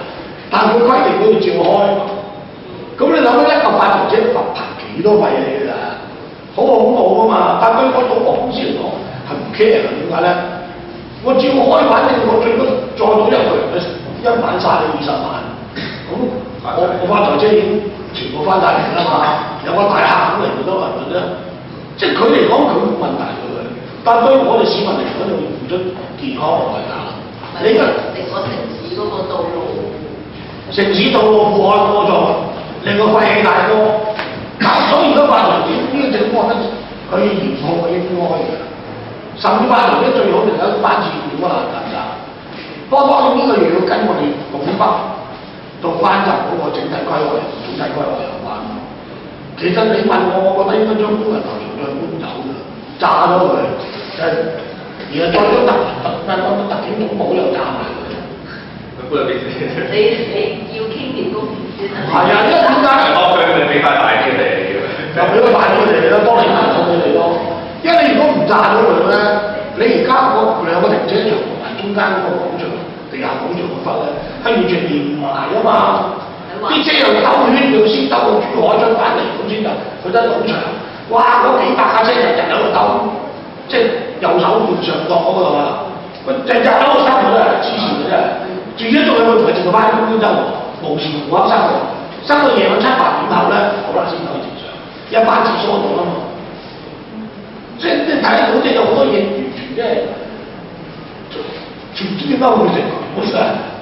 B: 但係佢規定佢要照開。咁你諗下一嚿八毫紙罰貧幾多廢氣㗎？好恐怖啊嘛！但係對我賭博公司嚟講係唔 care 嘅，點解咧？我照開，反正我最多再賭一個人嘅一晚曬你二十萬，咁我我發財車已經全部翻晒嚟啦嘛，有個大客咁嚟幾多人嘅啫，即係佢嚟講佢冇問題嘅，但係對我哋市民嚟講就要付出健康嘅代價。你而家
A: 成個城市嗰個道路，
B: 城市道路負荷過重，令個廢氣大多，所以而家發財點呢個政府覺得佢嚴控係應該嘅。甚至發財者最好就有一班次點啊，得唔得？不過當然呢個又要跟我哋拱北做翻入嗰個整體規劃、總體規劃有關。其實你問我，我覺得應該將工人頭從佢搬走嘅，炸咗佢，誒，然後再將特特特特警總部又炸埋佢。
C: 佢搬入邊先？
A: 你你要傾掂嗰邊先啊？
B: 係啊，因為點解？
C: 我佢咪俾塊大啲嚟嘅，
B: 就俾個大啲嚟啦，幫你賺咗佢哋咯。因為你如果唔炸咗佢咧，你而家嗰兩個停車場同埋中間嗰個廣場、地下廣場嗰忽咧，係完全連唔埋啊嘛！啲車又兜圈，要先兜到珠海出翻嚟咁先得，去得賭場。哇！嗰幾百架車日日喺度兜，即係右手換上角嗰個啊！佢日日喺度塞佢都係黐線嘅真係，住咗仲有佢唔係淨係翻工先得喎，無時無刻塞喎，塞到夜晚七八點後咧，好啦先可以正常，一班次疏導啊嘛。即係你睇到即係有好多嘢完全即係，全唔知點解會成咁嘅。